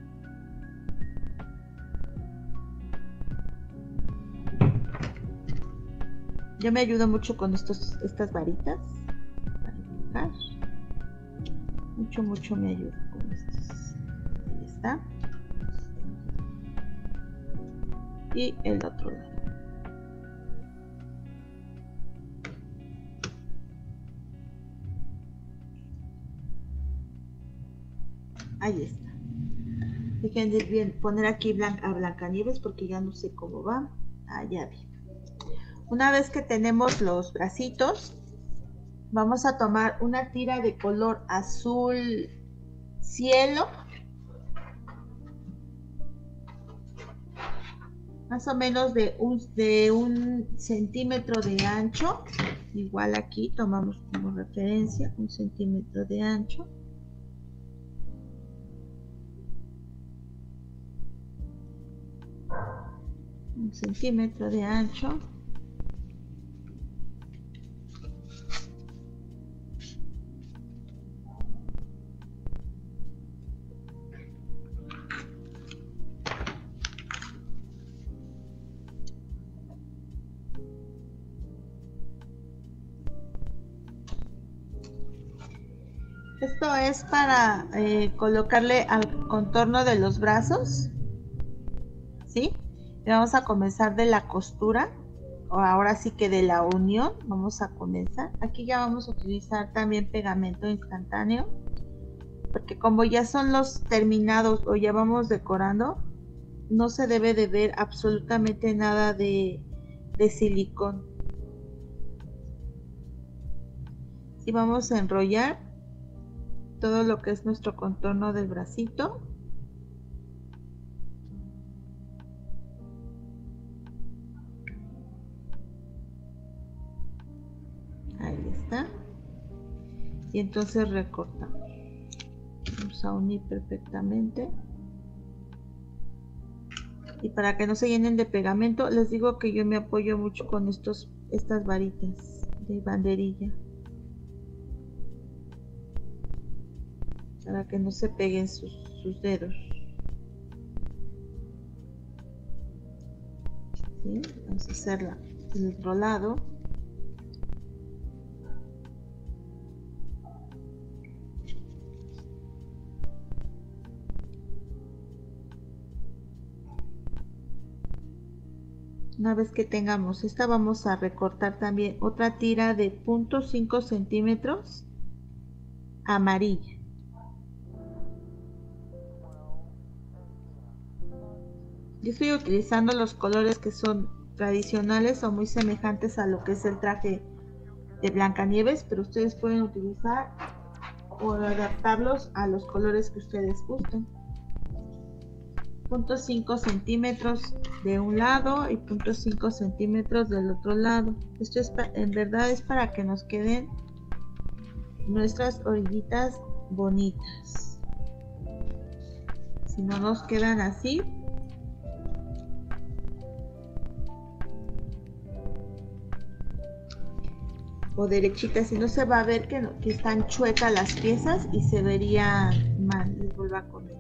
Yo me ayudo mucho con estos, estas varitas para enfocar. Mucho, mucho me ayuda con estos. Ahí está. Y el otro lado. Ahí está. Dejen de bien poner aquí blanca, a Blancanieves porque ya no sé cómo va. Allá bien. Una vez que tenemos los bracitos, vamos a tomar una tira de color azul cielo, más o menos de un, de un centímetro de ancho. Igual aquí tomamos como referencia un centímetro de ancho. Un centímetro de ancho. Esto es para eh, colocarle al contorno de los brazos, ¿sí? Y vamos a comenzar de la costura, o ahora sí que de la unión, vamos a comenzar. Aquí ya vamos a utilizar también pegamento instantáneo, porque como ya son los terminados o ya vamos decorando, no se debe de ver absolutamente nada de, de silicón. Y vamos a enrollar todo lo que es nuestro contorno del bracito. Ahí está. Y entonces recortamos. Vamos a unir perfectamente. Y para que no se llenen de pegamento, les digo que yo me apoyo mucho con estos, estas varitas de banderilla. Para que no se peguen sus, sus dedos. ¿Sí? Vamos a hacerla del otro lado. Una vez que tengamos esta, vamos a recortar también otra tira de punto cinco centímetros amarilla. Yo estoy utilizando los colores que son tradicionales o muy semejantes a lo que es el traje de Blancanieves, pero ustedes pueden utilizar o adaptarlos a los colores que ustedes gusten. Punto cinco centímetros de un lado y punto cinco centímetros del otro lado. Esto es en verdad es para que nos queden nuestras orillitas bonitas. Si no nos quedan así, o derechitas, si no se va a ver que, no, que están chuecas las piezas y se vería mal. Les vuelvo a comentar.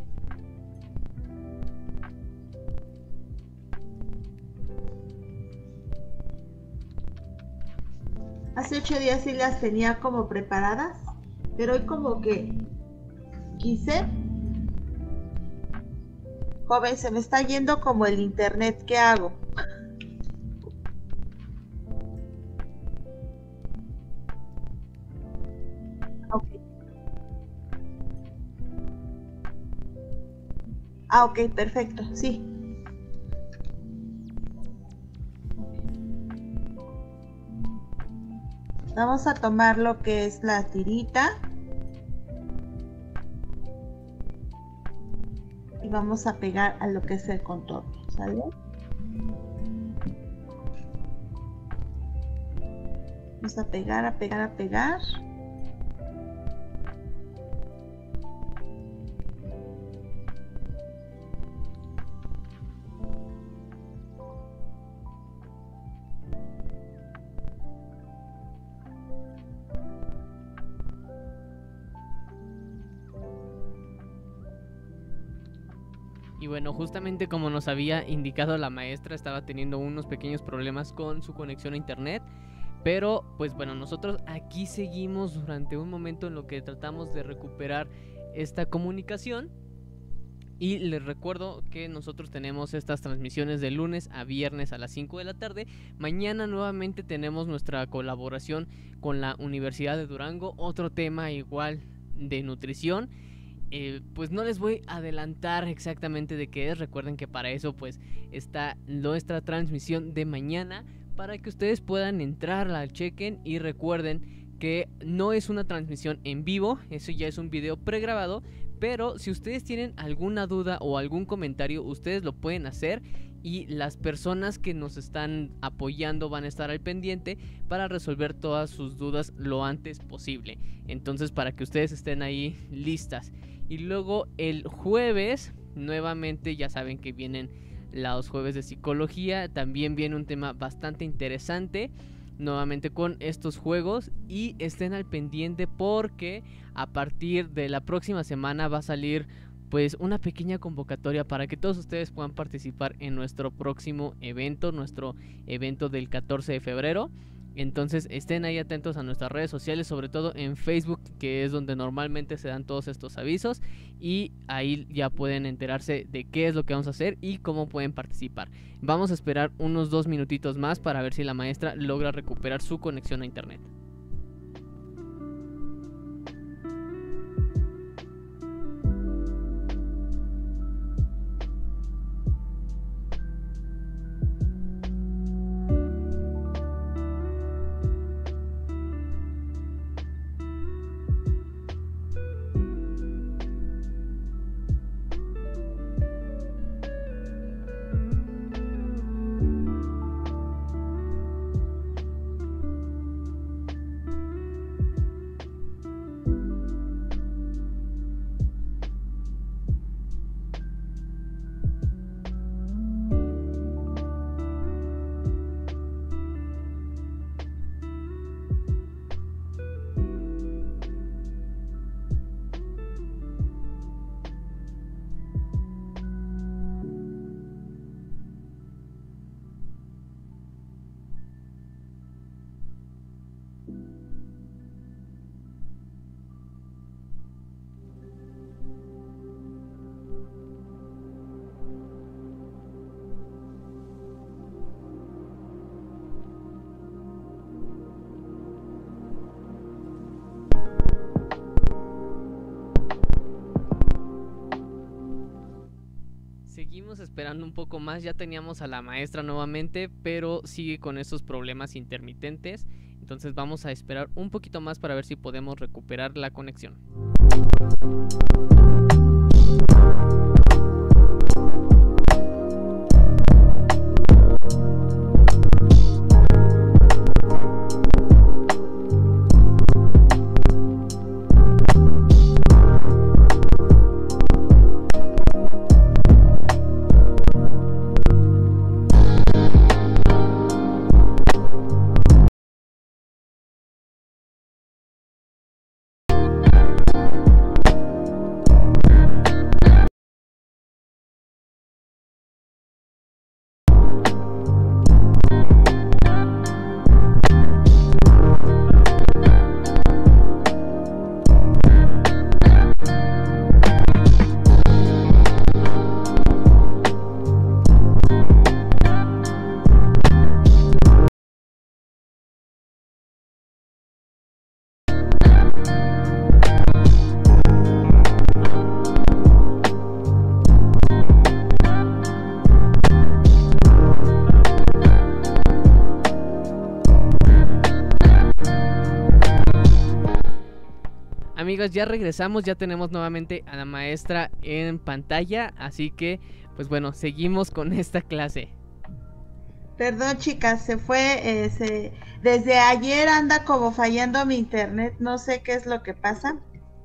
Hace ocho días sí las tenía como preparadas, pero hoy como que quise. Joven, se me está yendo como el internet, ¿qué hago? Ok. Ah, ok, perfecto, sí. Vamos a tomar lo que es la tirita y vamos a pegar a lo que es el contorno, ¿sale? Vamos a pegar, a pegar, a pegar. Y bueno, justamente como nos había indicado la maestra, estaba teniendo unos pequeños problemas con su conexión a internet. Pero pues bueno, nosotros aquí seguimos durante un momento en lo que tratamos de recuperar esta comunicación. Y les recuerdo que nosotros tenemos estas transmisiones de lunes a viernes a las cinco de la tarde. Mañana nuevamente tenemos nuestra colaboración con la Universidad de Durango, otro tema igual de nutrición. Eh, pues no les voy a adelantar exactamente de qué es. Recuerden que para eso pues está nuestra transmisión de mañana, para que ustedes puedan entrar, la chequen y recuerden que no es una transmisión en vivo, eso ya es un video pregrabado. Pero si ustedes tienen alguna duda o algún comentario, ustedes lo pueden hacer y las personas que nos están apoyando van a estar al pendiente para resolver todas sus dudas lo antes posible. Entonces, para que ustedes estén ahí listas. Y luego el jueves, nuevamente ya saben que vienen los jueves de psicología. También viene un tema bastante interesante, nuevamente con estos juegos. Y estén al pendiente porque a partir de la próxima semana va a salir pues una pequeña convocatoria para que todos ustedes puedan participar en nuestro próximo evento, nuestro evento del catorce de febrero. Entonces estén ahí atentos a nuestras redes sociales, sobre todo en Facebook, que es donde normalmente se dan todos estos avisos, y ahí ya pueden enterarse de qué es lo que vamos a hacer y cómo pueden participar. Vamos a esperar unos dos minutitos más para ver si la maestra logra recuperar su conexión a internet. esperando un poco más. Ya teníamos a la maestra nuevamente, pero sigue con esos problemas intermitentes. Entonces vamos a esperar un poquito más para ver si podemos recuperar la conexión. Amigos, ya regresamos, ya tenemos nuevamente a la maestra en pantalla, así que pues bueno, seguimos con esta clase. Perdón, chicas, se fue, eh, se... desde ayer anda como fallando mi internet, no sé qué es lo que pasa.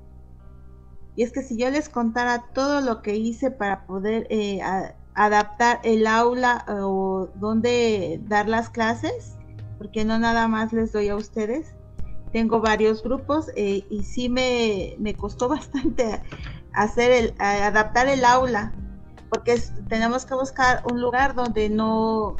Y es que si yo les contara todo lo que hice para poder eh, a, adaptar el aula eh, o dónde dar las clases, porque no nada más les doy a ustedes, tengo varios grupos eh, y sí me, me costó bastante hacer el, adaptar el aula, porque es, tenemos que buscar un lugar donde no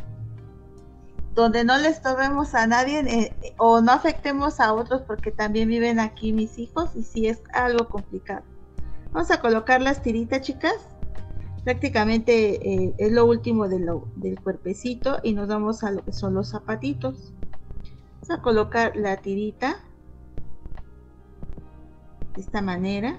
donde no les tomemos a nadie eh, o no afectemos a otros, porque también viven aquí mis hijos y sí es algo complicado. Vamos a colocar las tiritas, chicas. Prácticamente eh, es lo último de lo, del cuerpecito y nos vamos a lo que son los zapatitos. Vamos a colocar la tirita de esta manera.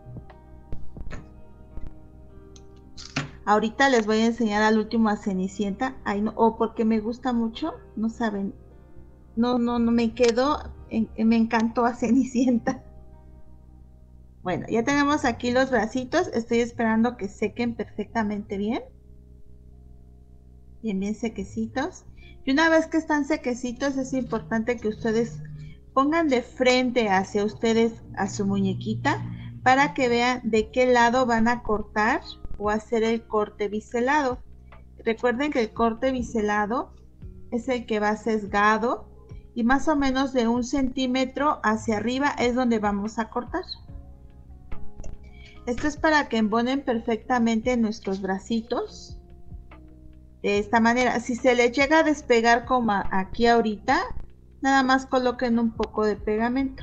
Ahorita les voy a enseñar al último a Cenicienta. Ay, no, o porque me gusta mucho, no saben. No, no, no me quedó, en, me encantó a Cenicienta. Bueno, ya tenemos aquí los bracitos. Estoy esperando que sequen perfectamente bien. Bien, bien sequecitos. Y una vez que están sequecitos, es importante que ustedes pongan de frente hacia ustedes a su muñequita para que vean de qué lado van a cortar o hacer el corte biselado. Recuerden que el corte biselado es el que va sesgado y más o menos de un centímetro hacia arriba es donde vamos a cortar. Esto es para que embonen perfectamente nuestros bracitos. De esta manera, si se les llega a despegar como aquí ahorita, nada más coloquen un poco de pegamento.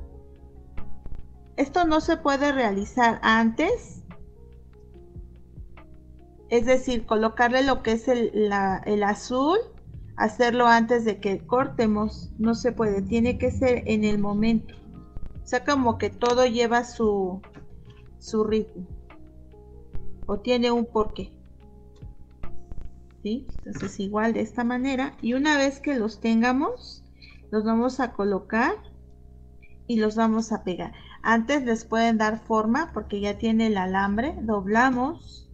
Esto no se puede realizar antes, es decir, colocarle lo que es el, la, el azul, hacerlo antes de que cortemos, no se puede, tiene que ser en el momento. O sea, como que todo lleva su, su ritmo, o tiene un porqué. ¿Sí? Entonces igual de esta manera, y una vez que los tengamos los vamos a colocar y los vamos a pegar. Antes les pueden dar forma porque ya tiene el alambre, doblamos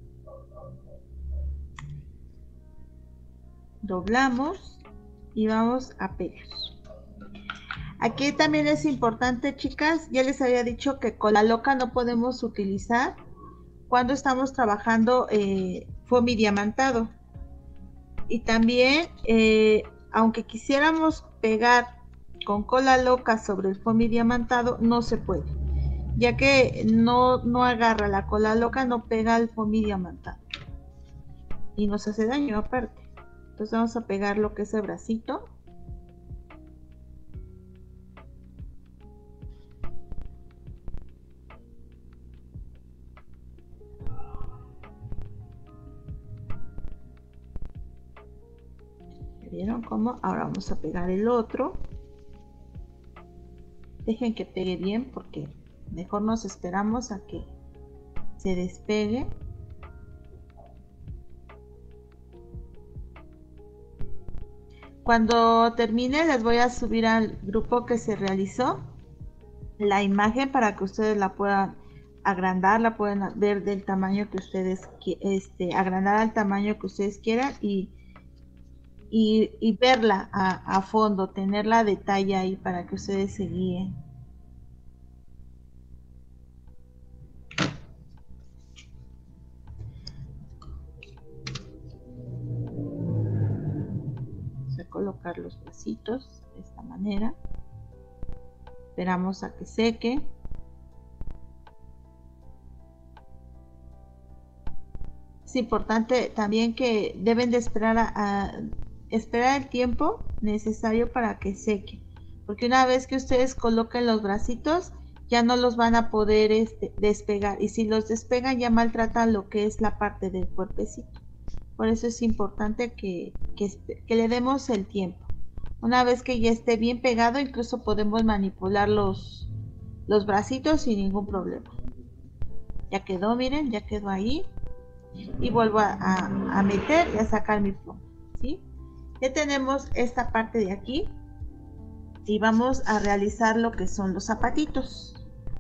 doblamos y vamos a pegar. Aquí también es importante, chicas, ya les había dicho que cola loca no podemos utilizar cuando estamos trabajando eh, foamy diamantado. Y también, eh, aunque quisiéramos pegar con cola loca sobre el foamy diamantado, no se puede, ya que no, no agarra la cola loca, no pega el foamy diamantado y nos hace daño aparte. Entonces vamos a pegar lo que es el bracito. ¿Vieron cómo? Ahora vamos a pegar el otro. Dejen que pegue bien porque mejor nos esperamos a que se despegue. cuando termine les voy a subir al grupo que se realizó la imagen para que ustedes la puedan agrandar, la pueden ver del tamaño que ustedes este agrandar al tamaño que ustedes quieran y y, y verla a, a fondo, tenerla a detalle ahí para que ustedes se guíen. Vamos a colocar los bracitos de esta manera. Esperamos a que seque. Es importante también que deben de esperar a, a esperar el tiempo necesario para que seque, porque una vez que ustedes coloquen los bracitos ya no los van a poder este, despegar, y si los despegan ya maltratan lo que es la parte del cuerpecito. Por eso es importante que, que, que le demos el tiempo. Una vez que ya esté bien pegado, incluso podemos manipular los, los bracitos sin ningún problema. Ya quedó, miren, ya quedó ahí. Y vuelvo a, a, a meter y a sacar mi pluma, ¿sí? Ya tenemos esta parte de aquí y vamos a realizar lo que son los zapatitos.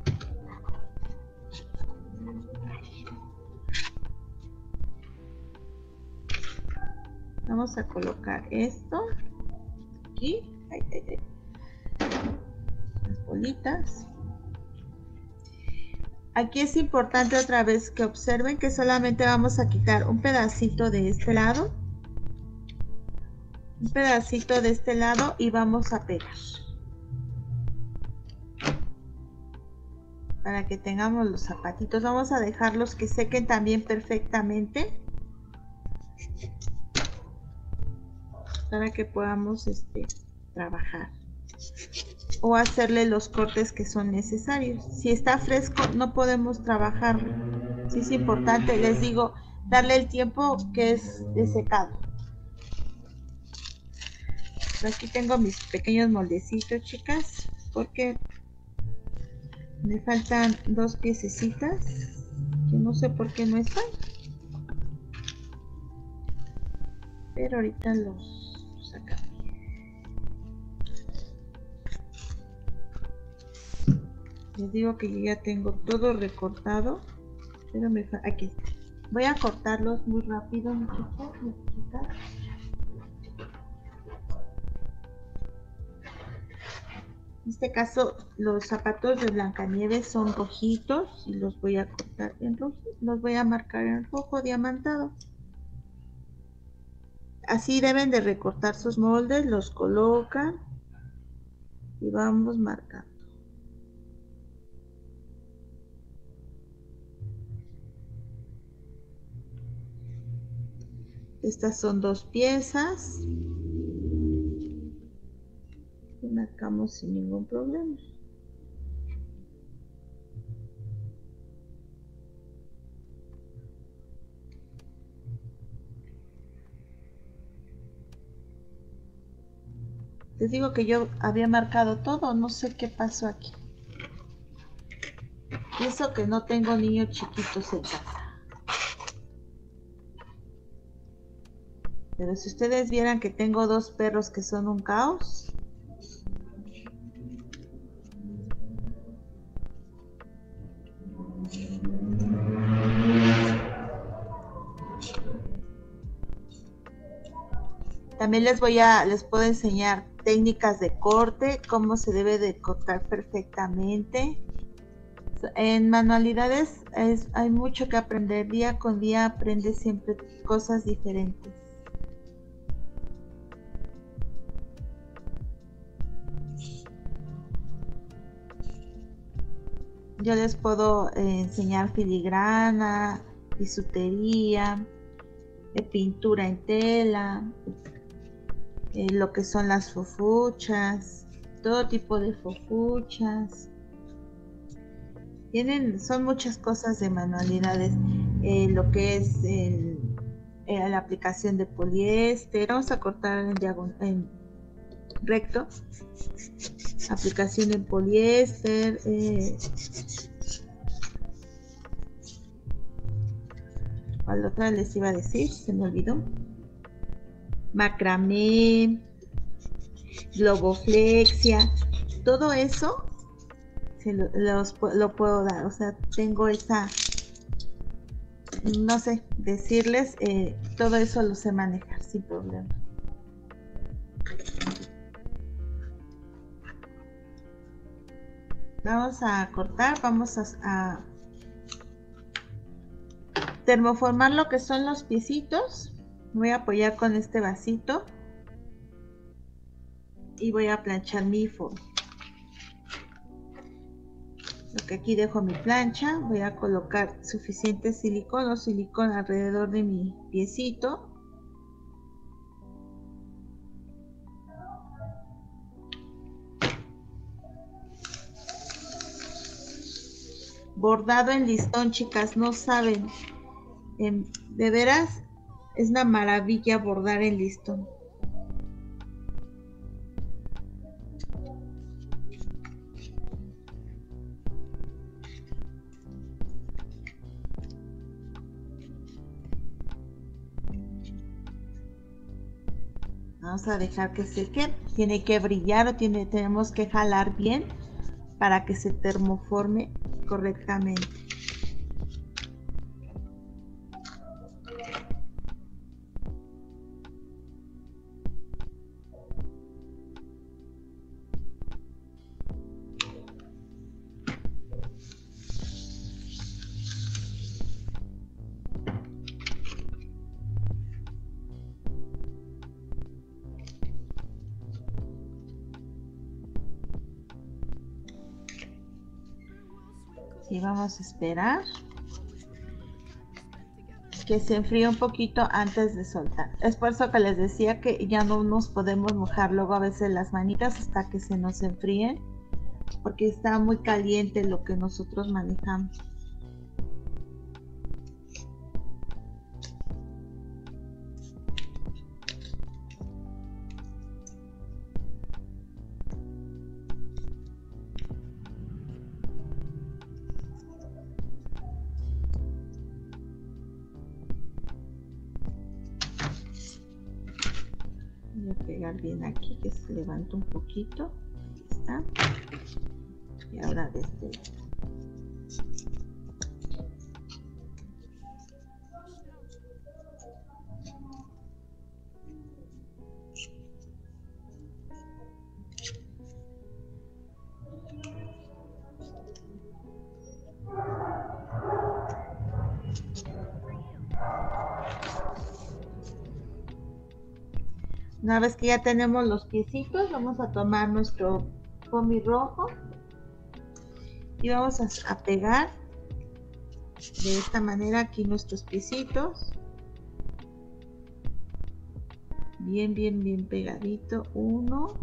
Vamos a colocar esto aquí, ahí, ahí, ahí. Las bolitas. Aquí es importante otra vez que observen que solamente vamos a quitar un pedacito de este lado, un pedacito de este lado y vamos a pegar para que tengamos los zapatitos. Vamos a dejarlos que sequen también perfectamente para que podamos este, trabajar o hacerle los cortes que son necesarios. Si está fresco no podemos trabajarlo. Sí es importante, les digo, darle el tiempo que es de secado. Aquí tengo mis pequeños moldecitos, chicas, porque me faltan dos piececitas que no sé por qué no están, pero ahorita los, los sacamos. Les digo que yo ya tengo todo recortado, pero me falta aquí. Voy a cortarlos muy rápido, muchachos, chicas. En este caso, los zapatos de Blancanieves son rojitos y los voy a cortar en rojo, los voy a marcar en rojo diamantado. Así deben de recortar sus moldes, los colocan y vamos marcando. Estas son dos piezas. Y marcamos sin ningún problema. Les digo que yo había marcado todo, no sé qué pasó aquí. Pienso que no tengo niños chiquitos en casa. Pero si ustedes vieran que tengo dos perros que son un caos. También les voy a, les puedo enseñar técnicas de corte, cómo se debe de cortar perfectamente. En manualidades es, hay mucho que aprender, día con día aprendes siempre cosas diferentes. Yo les puedo eh, enseñar filigrana, bisutería, eh, pintura en tela, eh, lo que son las fofuchas, todo tipo de fofuchas. Tienen, son muchas cosas de manualidades, eh, lo que es el, eh, la aplicación de poliéster. Vamos a cortar en, diagon en recto. Aplicación en poliéster. Eh, ¿Cuál otra les iba a decir? Se me olvidó. Macramé. globoflexia, todo eso se lo, los, lo puedo dar. O sea, tengo esa, no sé, decirles, eh, todo eso lo sé manejar sin problema. Vamos a cortar, vamos a, a termoformar lo que son los piecitos. Voy a apoyar con este vasito y voy a planchar mi forma. Lo que aquí dejo mi plancha, voy a colocar suficiente silicón o silicón alrededor de mi piecito. Bordado en listón, chicas, no saben, eh, de veras es una maravilla bordar en listón. Vamos a dejar que seque, tiene que brillar o tiene, tenemos que jalar bien para que se termoforme correctamente. Y vamos a esperar que se enfríe un poquito antes de soltar. Es por eso que les decía que ya no nos podemos mojar luego a veces las manitas hasta que se nos enfríen, porque está muy caliente lo que nosotros manejamos. Voy a pegar bien aquí, que se levanta un poquito. Aquí está. Y ahora de este lado. Una vez que ya tenemos los piecitos, vamos a tomar nuestro foamy rojo y vamos a, a pegar de esta manera aquí nuestros piecitos. Bien, bien, bien pegadito. Uno.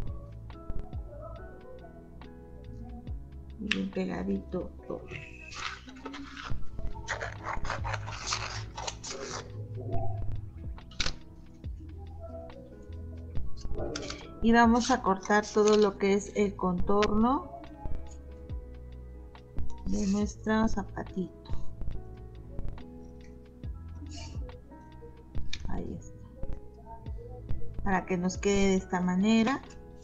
Y bien pegadito. Dos. Y vamos a cortar todo lo que es el contorno de nuestro zapatito. Ahí está. Para que nos quede de esta manera.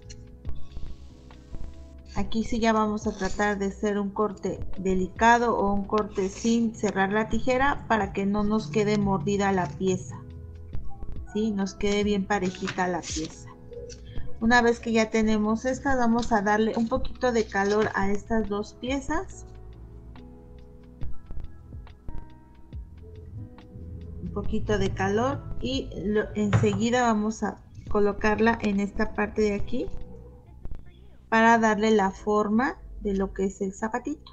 Aquí sí ya vamos a tratar de hacer un corte delicado o un corte sin cerrar la tijera para que no nos quede mordida la pieza. ¿Sí? Nos quede bien parejita la pieza. Una vez que ya tenemos estas, vamos a darle un poquito de calor a estas dos piezas. Un poquito de calor y lo, enseguida vamos a colocarla en esta parte de aquí para darle la forma de lo que es el zapatito.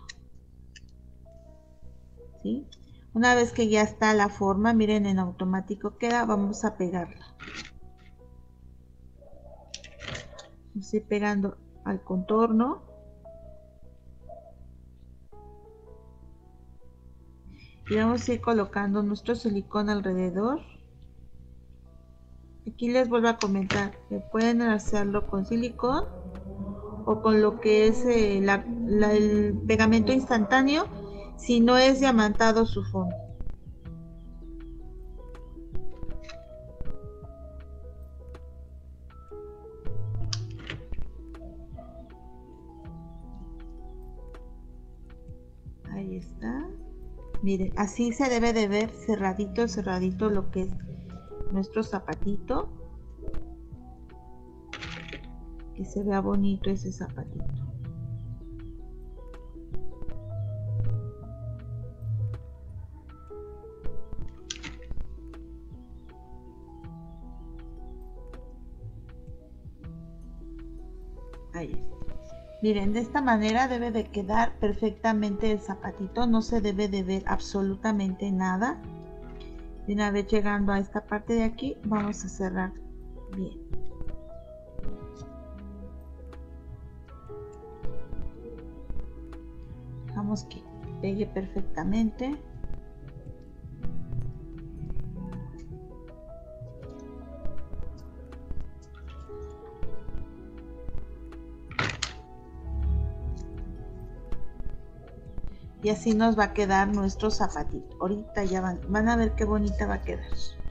¿Sí? Una vez que ya está la forma, miren en automático queda, vamos a pegarla. Estoy pegando al contorno y vamos a ir colocando nuestro silicón alrededor. Aquí les vuelvo a comentar que pueden hacerlo con silicón o con lo que es eh, la, la, el pegamento instantáneo si no es diamantado su fondo. Miren, así se debe de ver cerradito, cerradito lo que es nuestro zapatito. Que se vea bonito ese zapatito. Ahí está. Miren, de esta manera debe de quedar perfectamente el zapatito, no se debe de ver absolutamente nada. Y una vez llegando a esta parte de aquí, vamos a cerrar bien. Dejamos que pegue perfectamente. Y así nos va a quedar nuestro zapatito. Ahorita ya van, van a ver qué bonita va a quedar.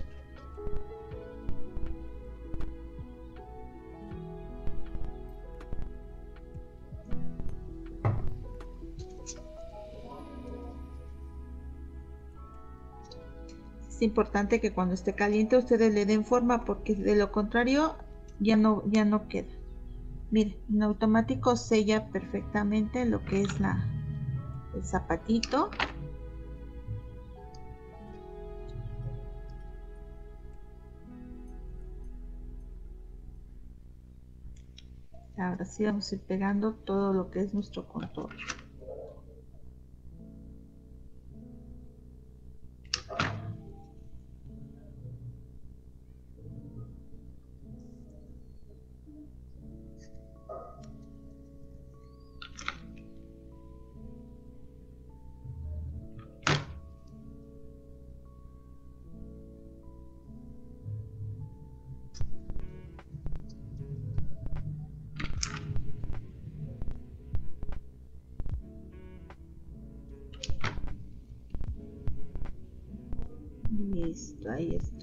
Es importante que cuando esté caliente ustedes le den forma, porque de lo contrario ya no, ya no queda. Miren, en automático sella perfectamente lo que es la el zapatito. Ahora sí vamos a ir pegando todo lo que es nuestro contorno. Listo, ahí está.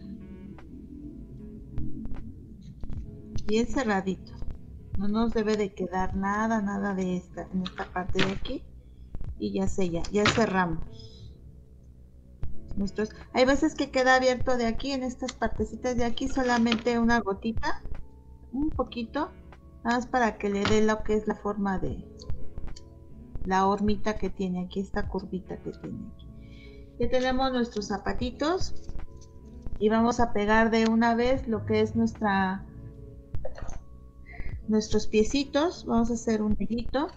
Bien cerradito. No nos debe de quedar nada, nada de esta, en esta parte de aquí. Y ya sella, ya cerramos. Nuestros, hay veces que queda abierto de aquí, en estas partecitas de aquí, solamente una gotita, un poquito, nada más para que le dé lo que es la forma de la hormita que tiene aquí, esta curvita que tiene aquí. Ya tenemos nuestros zapatitos y vamos a pegar de una vez lo que es nuestra nuestros piecitos. Vamos a hacer un hilito.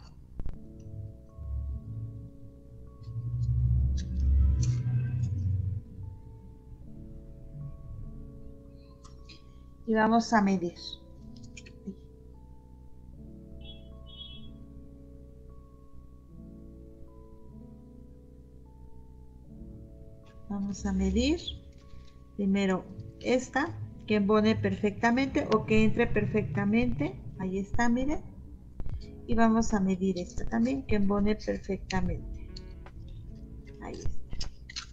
Y vamos a medir. Vamos a medir primero esta, que embone perfectamente o que entre perfectamente. Ahí está, miren. Y vamos a medir esta también, que embone perfectamente. Ahí está.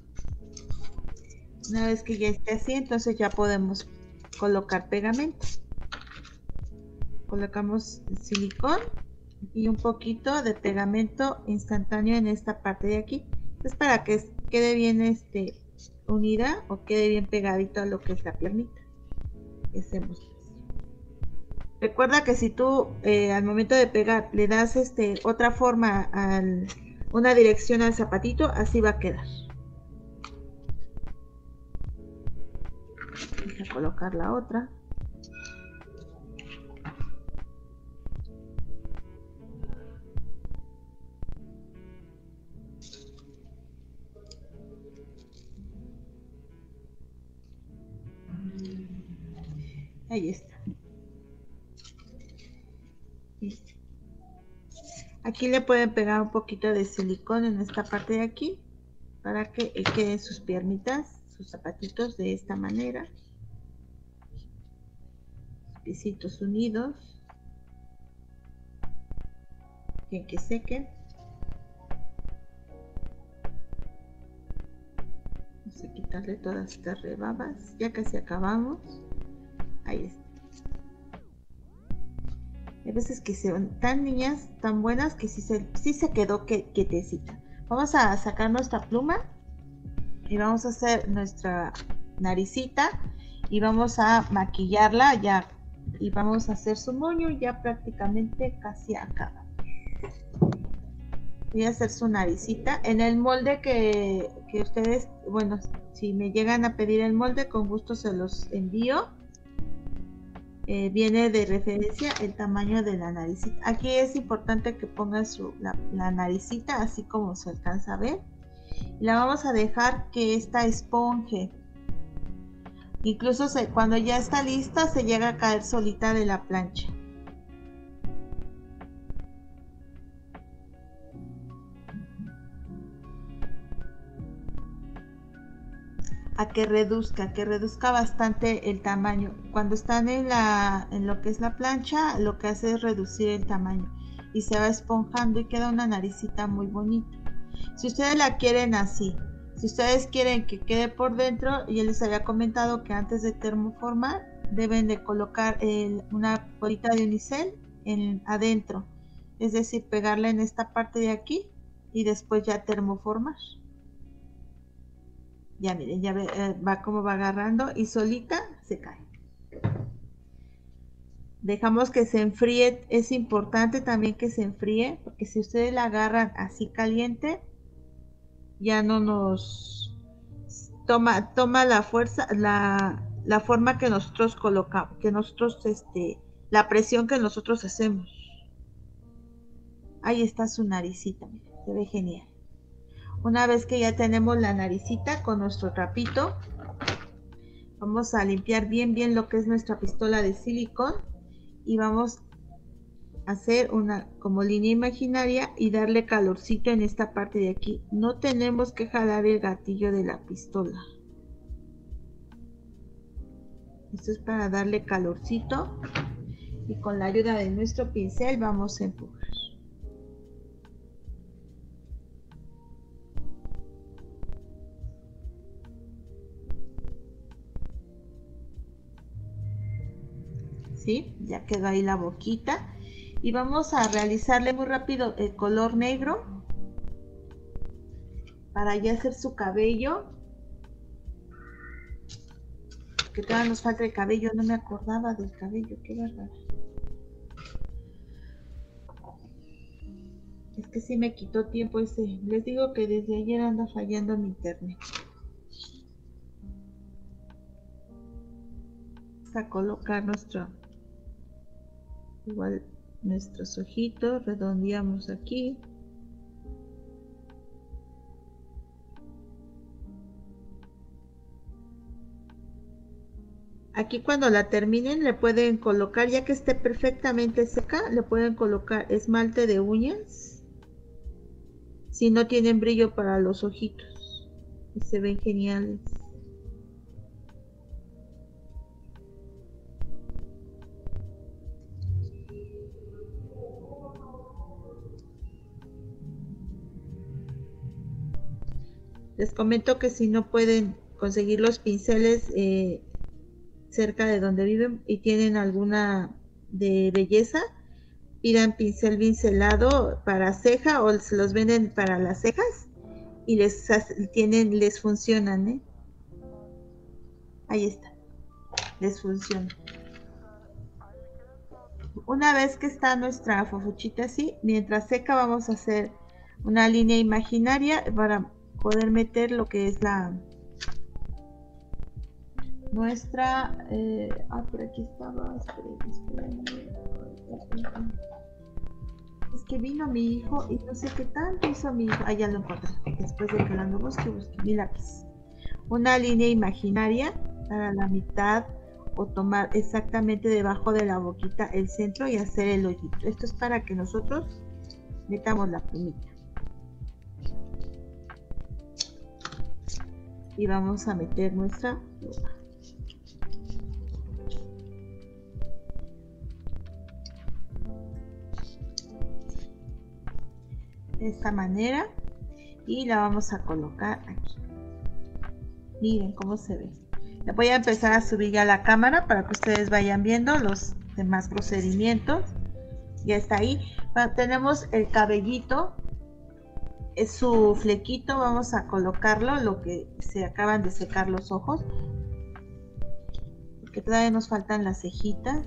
Una vez que ya esté así, entonces ya podemos colocar pegamento. Colocamos silicón y un poquito de pegamento instantáneo en esta parte de aquí. Es para que quede bien este, unida o quede bien pegadito a lo que es la piernita. Hacemos así. Recuerda que si tú eh, al momento de pegar le das este, otra forma, al, una dirección al zapatito, así va a quedar. Vamos a colocar la otra. Ahí está. Listo. Aquí le pueden pegar un poquito de silicón en esta parte de aquí para que queden sus piernitas, sus zapatitos de esta manera. Piecitos unidos. Bien que sequen. Vamos a quitarle todas estas rebabas. Ya casi acabamos. Ahí está. Hay veces que son tan niñas, tan buenas, que sí se, sí se quedó que, quietecita. Vamos a sacar nuestra pluma y vamos a hacer nuestra naricita y vamos a maquillarla ya y vamos a hacer su moño ya prácticamente casi acaba. Voy a hacer su naricita en el molde que, que ustedes, bueno, si me llegan a pedir el molde, con gusto se los envío. Eh, viene de referencia el tamaño de la naricita. Aquí es importante que pongan su, la, la naricita así como se alcanza a ver. Y la vamos a dejar que esta esponje. Incluso se, cuando ya está lista se llega a caer solita de la plancha. A que reduzca, que reduzca bastante el tamaño. Cuando están en, la, en lo que es la plancha, lo que hace es reducir el tamaño y se va esponjando y queda una naricita muy bonita. Si ustedes la quieren así, si ustedes quieren que quede por dentro, yo les había comentado que antes de termoformar deben de colocar el, una bolita de unicel en, adentro, es decir, pegarla en esta parte de aquí y después ya termoformar. Ya miren, ya ve, eh, va como va agarrando y solita se cae. Dejamos que se enfríe, es importante también que se enfríe, porque si ustedes la agarran así caliente, ya no nos toma, toma la fuerza, la, la forma que nosotros colocamos, que nosotros, este, la presión que nosotros hacemos. Ahí está su naricita, miren, se ve genial. Una vez que ya tenemos la naricita con nuestro trapito, vamos a limpiar bien bien lo que es nuestra pistola de silicón y vamos a hacer una como línea imaginaria y darle calorcito en esta parte de aquí. No tenemos que jalar el gatillo de la pistola. Esto es para darle calorcito y con la ayuda de nuestro pincel vamos a empujar. ¿Sí? Ya quedó ahí la boquita y vamos a realizarle muy rápido el color negro para ya hacer su cabello, que todavía nos falta el cabello, no me acordaba del cabello, qué bárbaro. Es que sí me quitó tiempo ese, les digo que desde ayer anda fallando mi internet. Vamos a colocar nuestro igual nuestros ojitos, redondeamos aquí. Aquí cuando la terminen le pueden colocar, ya que esté perfectamente seca, le pueden colocar esmalte de uñas. Si no tienen brillo para los ojitos. Y se ven geniales. Les comento que si no pueden conseguir los pinceles eh, cerca de donde viven y tienen alguna de belleza, pidan pincel pincelado para ceja o se los venden para las cejas y les tienen, les funcionan, ¿eh? Ahí está, les funciona. Una vez que está nuestra fofuchita así, mientras seca vamos a hacer una línea imaginaria para poder meter lo que es la nuestra eh, ah, por aquí estaba, esperen, esperen. Es que vino mi hijo y no sé qué tanto hizo mi hijo. Ah, ya lo encontré, después de que lo ando busque, busque mi lápiz. Una línea imaginaria para la mitad o tomar exactamente debajo de la boquita el centro y hacer el hoyito. Esto es para que nosotros metamos la plumita. Y vamos a meter nuestra pluma. De esta manera y la vamos a colocar aquí. Miren cómo se ve. Le voy a empezar a subir ya la cámara para que ustedes vayan viendo los demás procedimientos. Ya está ahí. Tenemos el cabellito es su flequito, vamos a colocarlo, lo que se acaban de secar los ojos, porque todavía nos faltan las cejitas.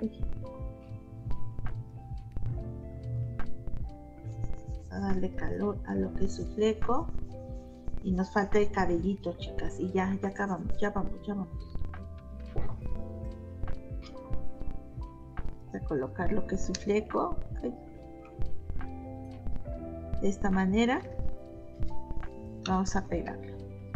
Vamos a darle calor a lo que es su fleco y nos falta el cabellito, chicas, y ya, ya acabamos, ya vamos, ya vamos. Vamos a colocar lo que es su fleco, okay. De esta manera vamos a pegarlo.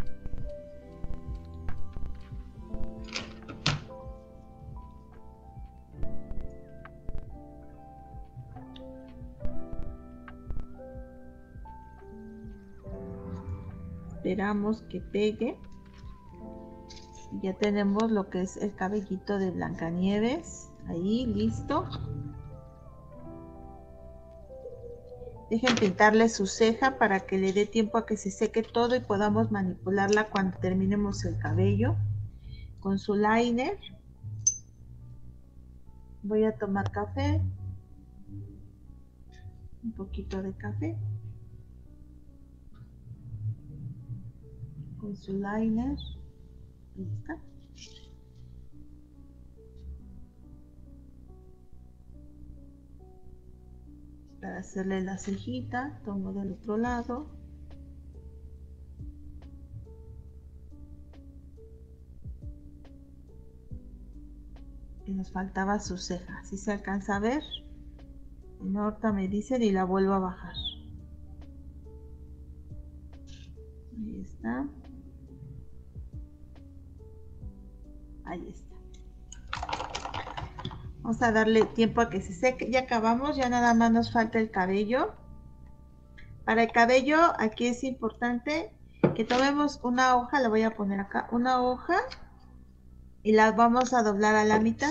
Esperamos que pegue. Ya tenemos lo que es el cabellito de Blancanieves ahí listo. Dejen pintarle su ceja para que le dé tiempo a que se seque todo y podamos manipularla cuando terminemos el cabello. Con su liner voy a tomar café, un poquito de café, con su liner, ahí está. Para hacerle la cejita, tomo del otro lado. Y nos faltaba su ceja. Si se alcanza a ver, no, ahorita me dicen y la vuelvo a bajar. Ahí está. Ahí está. Vamos a darle tiempo a que se seque. Ya acabamos, ya nada más nos falta el cabello. Para el cabello, aquí es importante que tomemos una hoja, la voy a poner acá, una hoja y la vamos a doblar a la mitad.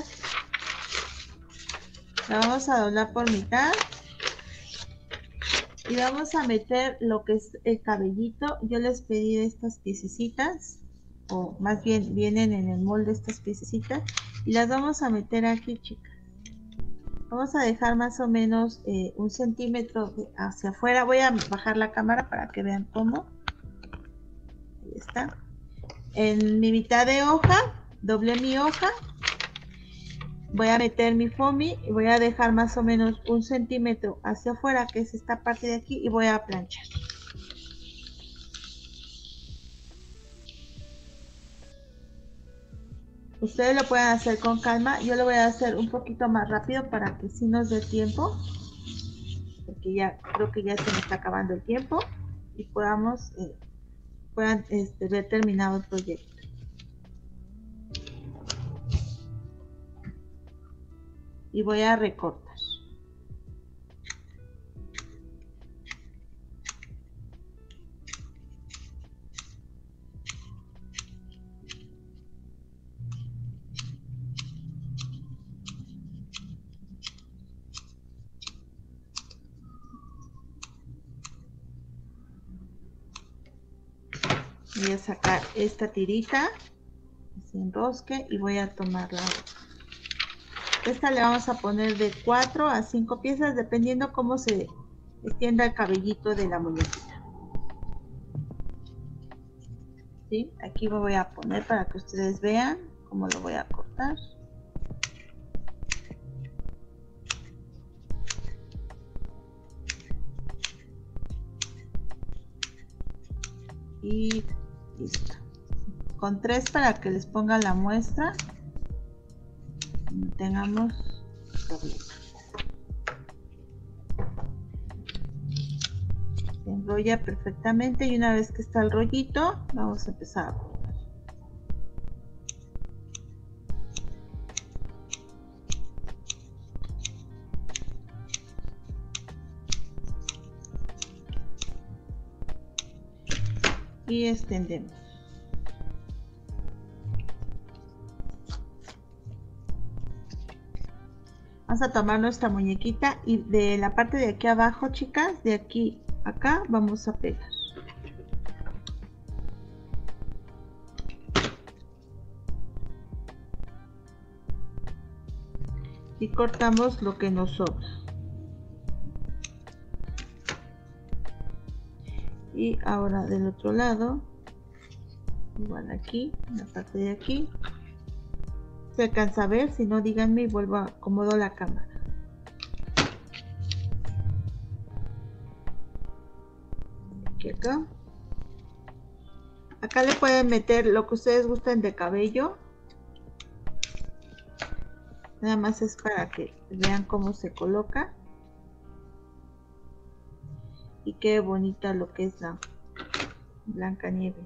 La vamos a doblar por mitad y vamos a meter lo que es el cabellito. Yo les pedí estas piececitas, o más bien vienen en el molde estas piececitas, y las vamos a meter aquí, chicas. Vamos a dejar más o menos eh, un centímetro hacia afuera. Voy a bajar la cámara para que vean cómo. Ahí está. En mi mitad de hoja, doblé mi hoja. Voy a meter mi foamy y voy a dejar más o menos un centímetro hacia afuera, que es esta parte de aquí, y voy a planchar. Ustedes lo pueden hacer con calma. Yo lo voy a hacer un poquito más rápido para que sí nos dé tiempo, porque ya creo que ya se me está acabando el tiempo y podamos eh, puedan este, ver terminado el proyecto. Y voy a recortar. Voy a sacar esta tirita, se enrosque, y voy a tomar la otra. Esta le vamos a poner de cuatro a cinco piezas, dependiendo cómo se extienda el cabellito de la muñequita. ¿Sí? Aquí me voy a poner para que ustedes vean cómo lo voy a cortar. Y listo. Con tres para que les ponga la muestra. No tengamos problemas. Se enrolla perfectamente y una vez que está el rollito, vamos a empezar a cortar. Y extendemos. Vamos a tomar nuestra muñequita y de la parte de aquí abajo, chicas, de aquí a acá vamos a pegar. Y cortamos lo que nos sobra. Y ahora del otro lado, igual aquí, en la parte de aquí. Se alcanza a ver, si no díganme y vuelvo a acomodo la cámara. Aquí acá. Acá le pueden meter lo que ustedes gusten de cabello. Nada más es para que vean cómo se coloca. Y qué bonita lo que es la Blancanieves.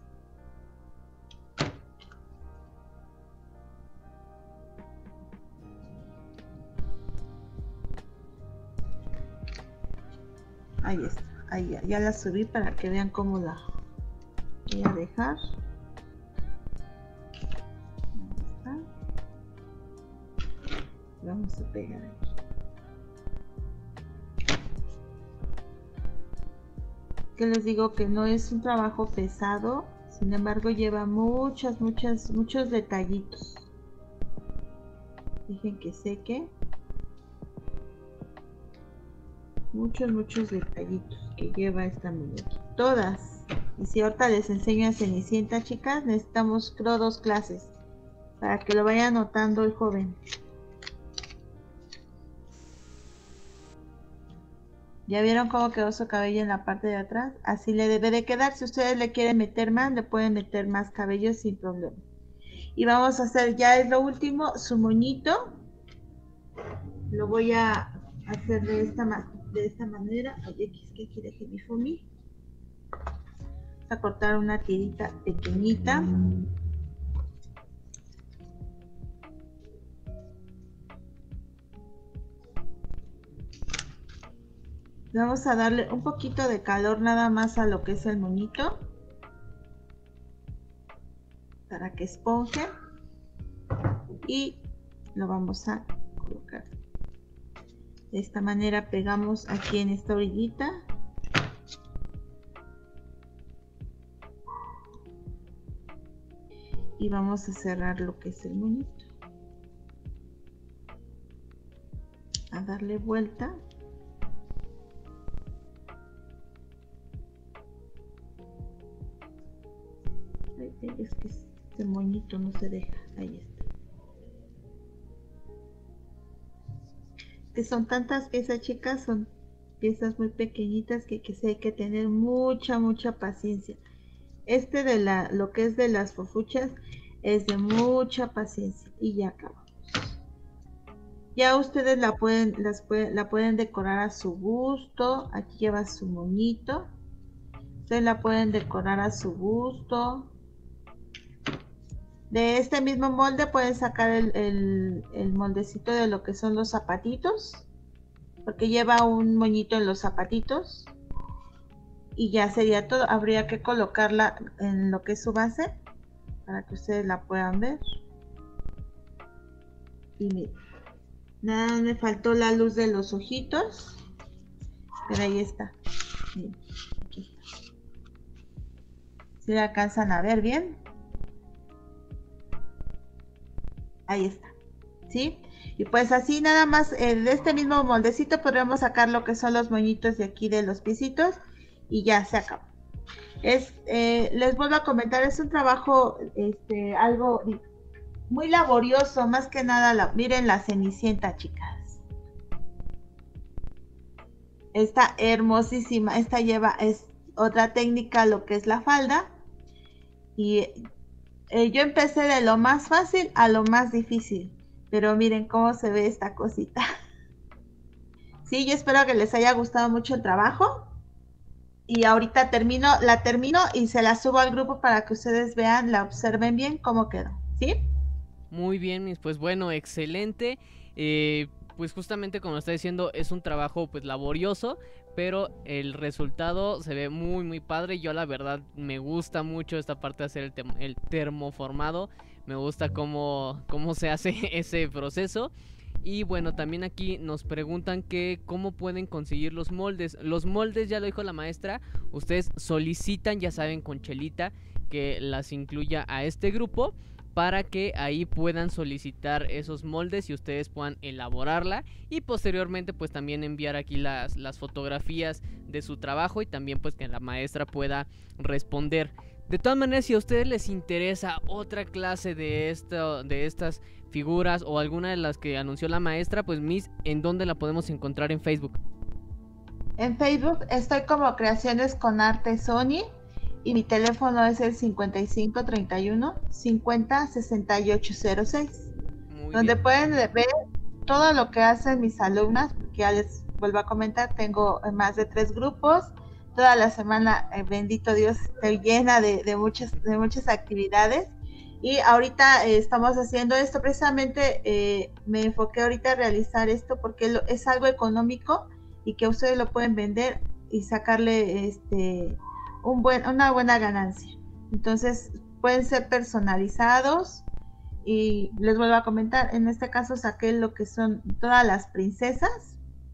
Ahí está, ahí ya, ya la subí para que vean cómo la voy a dejar. Ahí está. Vamos a pegar aquí. Que les digo que no es un trabajo pesado, sin embargo lleva muchas, muchas, muchos detallitos. Dejen que seque. Muchos, muchos detallitos que lleva esta muñequita. Todas. Y si ahorita les enseño a Cenicienta, chicas, necesitamos creo dos clases. Para que lo vaya notando el joven. ¿Ya vieron cómo quedó su cabello en la parte de atrás? Así le debe de quedar. Si ustedes le quieren meter más, le pueden meter más cabello sin problema. Y vamos a hacer, ya es lo último, su moñito. Lo voy a hacer de esta manera. De esta manera, ay, es que aquí dejé mi foamy. Vamos a cortar una tirita pequeñita. Vamos a darle un poquito de calor nada más a lo que es el moñito. Para que esponje. Y lo vamos a colocar. De esta manera pegamos aquí en esta orillita. Y vamos a cerrar lo que es el moñito. A darle vuelta. Ay, es que este moñito no se deja. Ahí está. Que son tantas piezas, chicas, son piezas muy pequeñitas que, que sí hay que tener mucha mucha paciencia. Este de la lo que es de las fofuchas es de mucha paciencia. Y ya acabamos. Ya ustedes la pueden las pueden la pueden decorar a su gusto. Aquí lleva su moñito. Ustedes la pueden decorar a su gusto. De este mismo molde pueden sacar el, el, el moldecito de lo que son los zapatitos, porque lleva un moñito en los zapatitos. Y ya sería todo. Habría que colocarla en lo que es su base para que ustedes la puedan ver. Y miren, nada, me faltó la luz de los ojitos, pero ahí está. Miren, aquí. ¿Sí la alcanzan a ver bien? Ahí está, ¿sí? Y pues así nada más eh, de este mismo moldecito podremos sacar lo que son los moñitos de aquí de los piecitos y ya se acabó. Es, eh, les vuelvo a comentar, es un trabajo este, algo muy laborioso, más que nada, la, miren la Cenicienta, chicas. Está hermosísima, esta lleva, es otra técnica lo que es la falda y... Eh, yo empecé de lo más fácil a lo más difícil, pero miren cómo se ve esta cosita. Sí, yo espero que les haya gustado mucho el trabajo y ahorita termino, la termino y se la subo al grupo para que ustedes vean, la observen bien cómo quedó, ¿sí? Muy bien, pues bueno, excelente. Eh, pues justamente como está diciendo, es un trabajo pues laborioso, pero el resultado se ve muy muy padre. Yo la verdad me gusta mucho esta parte de hacer el, tem el termoformado. Me gusta cómo, cómo se hace ese proceso. Y bueno, también aquí nos preguntan que cómo pueden conseguir los moldes. Los moldes, ya lo dijo la maestra, ustedes solicitan, ya saben, con Chelita, que las incluya a este grupo para que ahí puedan solicitar esos moldes y ustedes puedan elaborarla y posteriormente pues también enviar aquí las, las fotografías de su trabajo y también pues que la maestra pueda responder. De todas maneras, si a ustedes les interesa otra clase de, esto, de estas figuras o alguna de las que anunció la maestra, pues Miss, ¿en dónde la podemos encontrar en Facebook? En Facebook estoy como Creaciones con Arte Sony y mi teléfono es el cincuenta y cinco treinta y uno cincuenta sesenta y ocho cero seis, Muy donde bien. pueden ver todo lo que hacen mis alumnas, porque ya les vuelvo a comentar, tengo más de tres grupos, toda la semana, eh, bendito Dios, estoy llena de, de, muchas, de muchas actividades, y ahorita eh, estamos haciendo esto, precisamente eh, me enfoqué ahorita a realizar esto porque lo, es algo económico y que ustedes lo pueden vender y sacarle este un buen, una buena ganancia. Entonces pueden ser personalizados y les vuelvo a comentar, en este caso saqué lo que son todas las princesas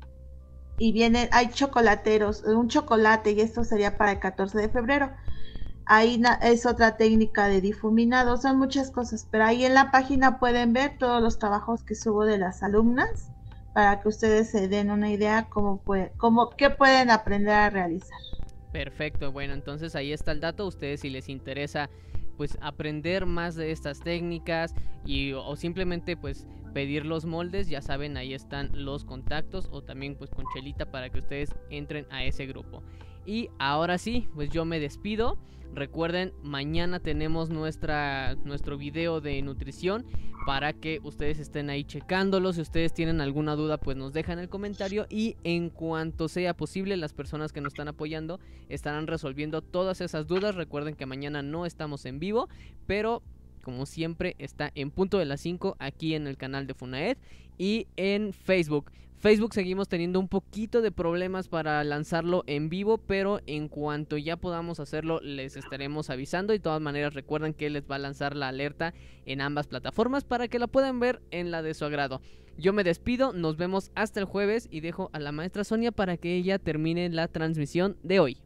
y vienen, hay chocolateros, un chocolate y esto sería para el catorce de febrero. Ahí es otra técnica de difuminado, son muchas cosas, pero ahí en la página pueden ver todos los trabajos que subo de las alumnas para que ustedes se den una idea cómo puede, cómo, qué pueden aprender a realizar. Perfecto, bueno, entonces ahí está el dato. Ustedes, si les interesa pues aprender más de estas técnicas y o simplemente pues pedir los moldes, ya saben, ahí están los contactos, o también pues con Chelita para que ustedes entren a ese grupo. Y ahora sí, pues yo me despido. Recuerden, mañana tenemos nuestra, nuestro video de nutrición para que ustedes estén ahí checándolo. Si ustedes tienen alguna duda, pues nos dejan el comentario y en cuanto sea posible, las personas que nos están apoyando estarán resolviendo todas esas dudas. Recuerden que mañana no estamos en vivo, pero como siempre está en punto de las cinco aquí en el canal de Funaed y en Facebook. Facebook seguimos teniendo un poquito de problemas para lanzarlo en vivo, pero en cuanto ya podamos hacerlo les estaremos avisando. Y de todas maneras recuerden que les va a lanzar la alerta en ambas plataformas para que la puedan ver en la de su agrado. Yo me despido, nos vemos hasta el jueves y dejo a la maestra Sonia para que ella termine la transmisión de hoy.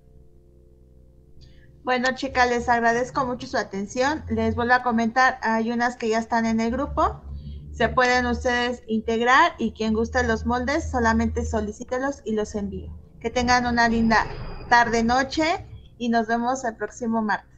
Bueno, chicas, les agradezco mucho su atención. Les vuelvo a comentar, hay unas que ya están en el grupo. Se pueden ustedes integrar y quien guste los moldes, solamente solicítelos y los envío. Que tengan una linda tarde, noche y nos vemos el próximo martes.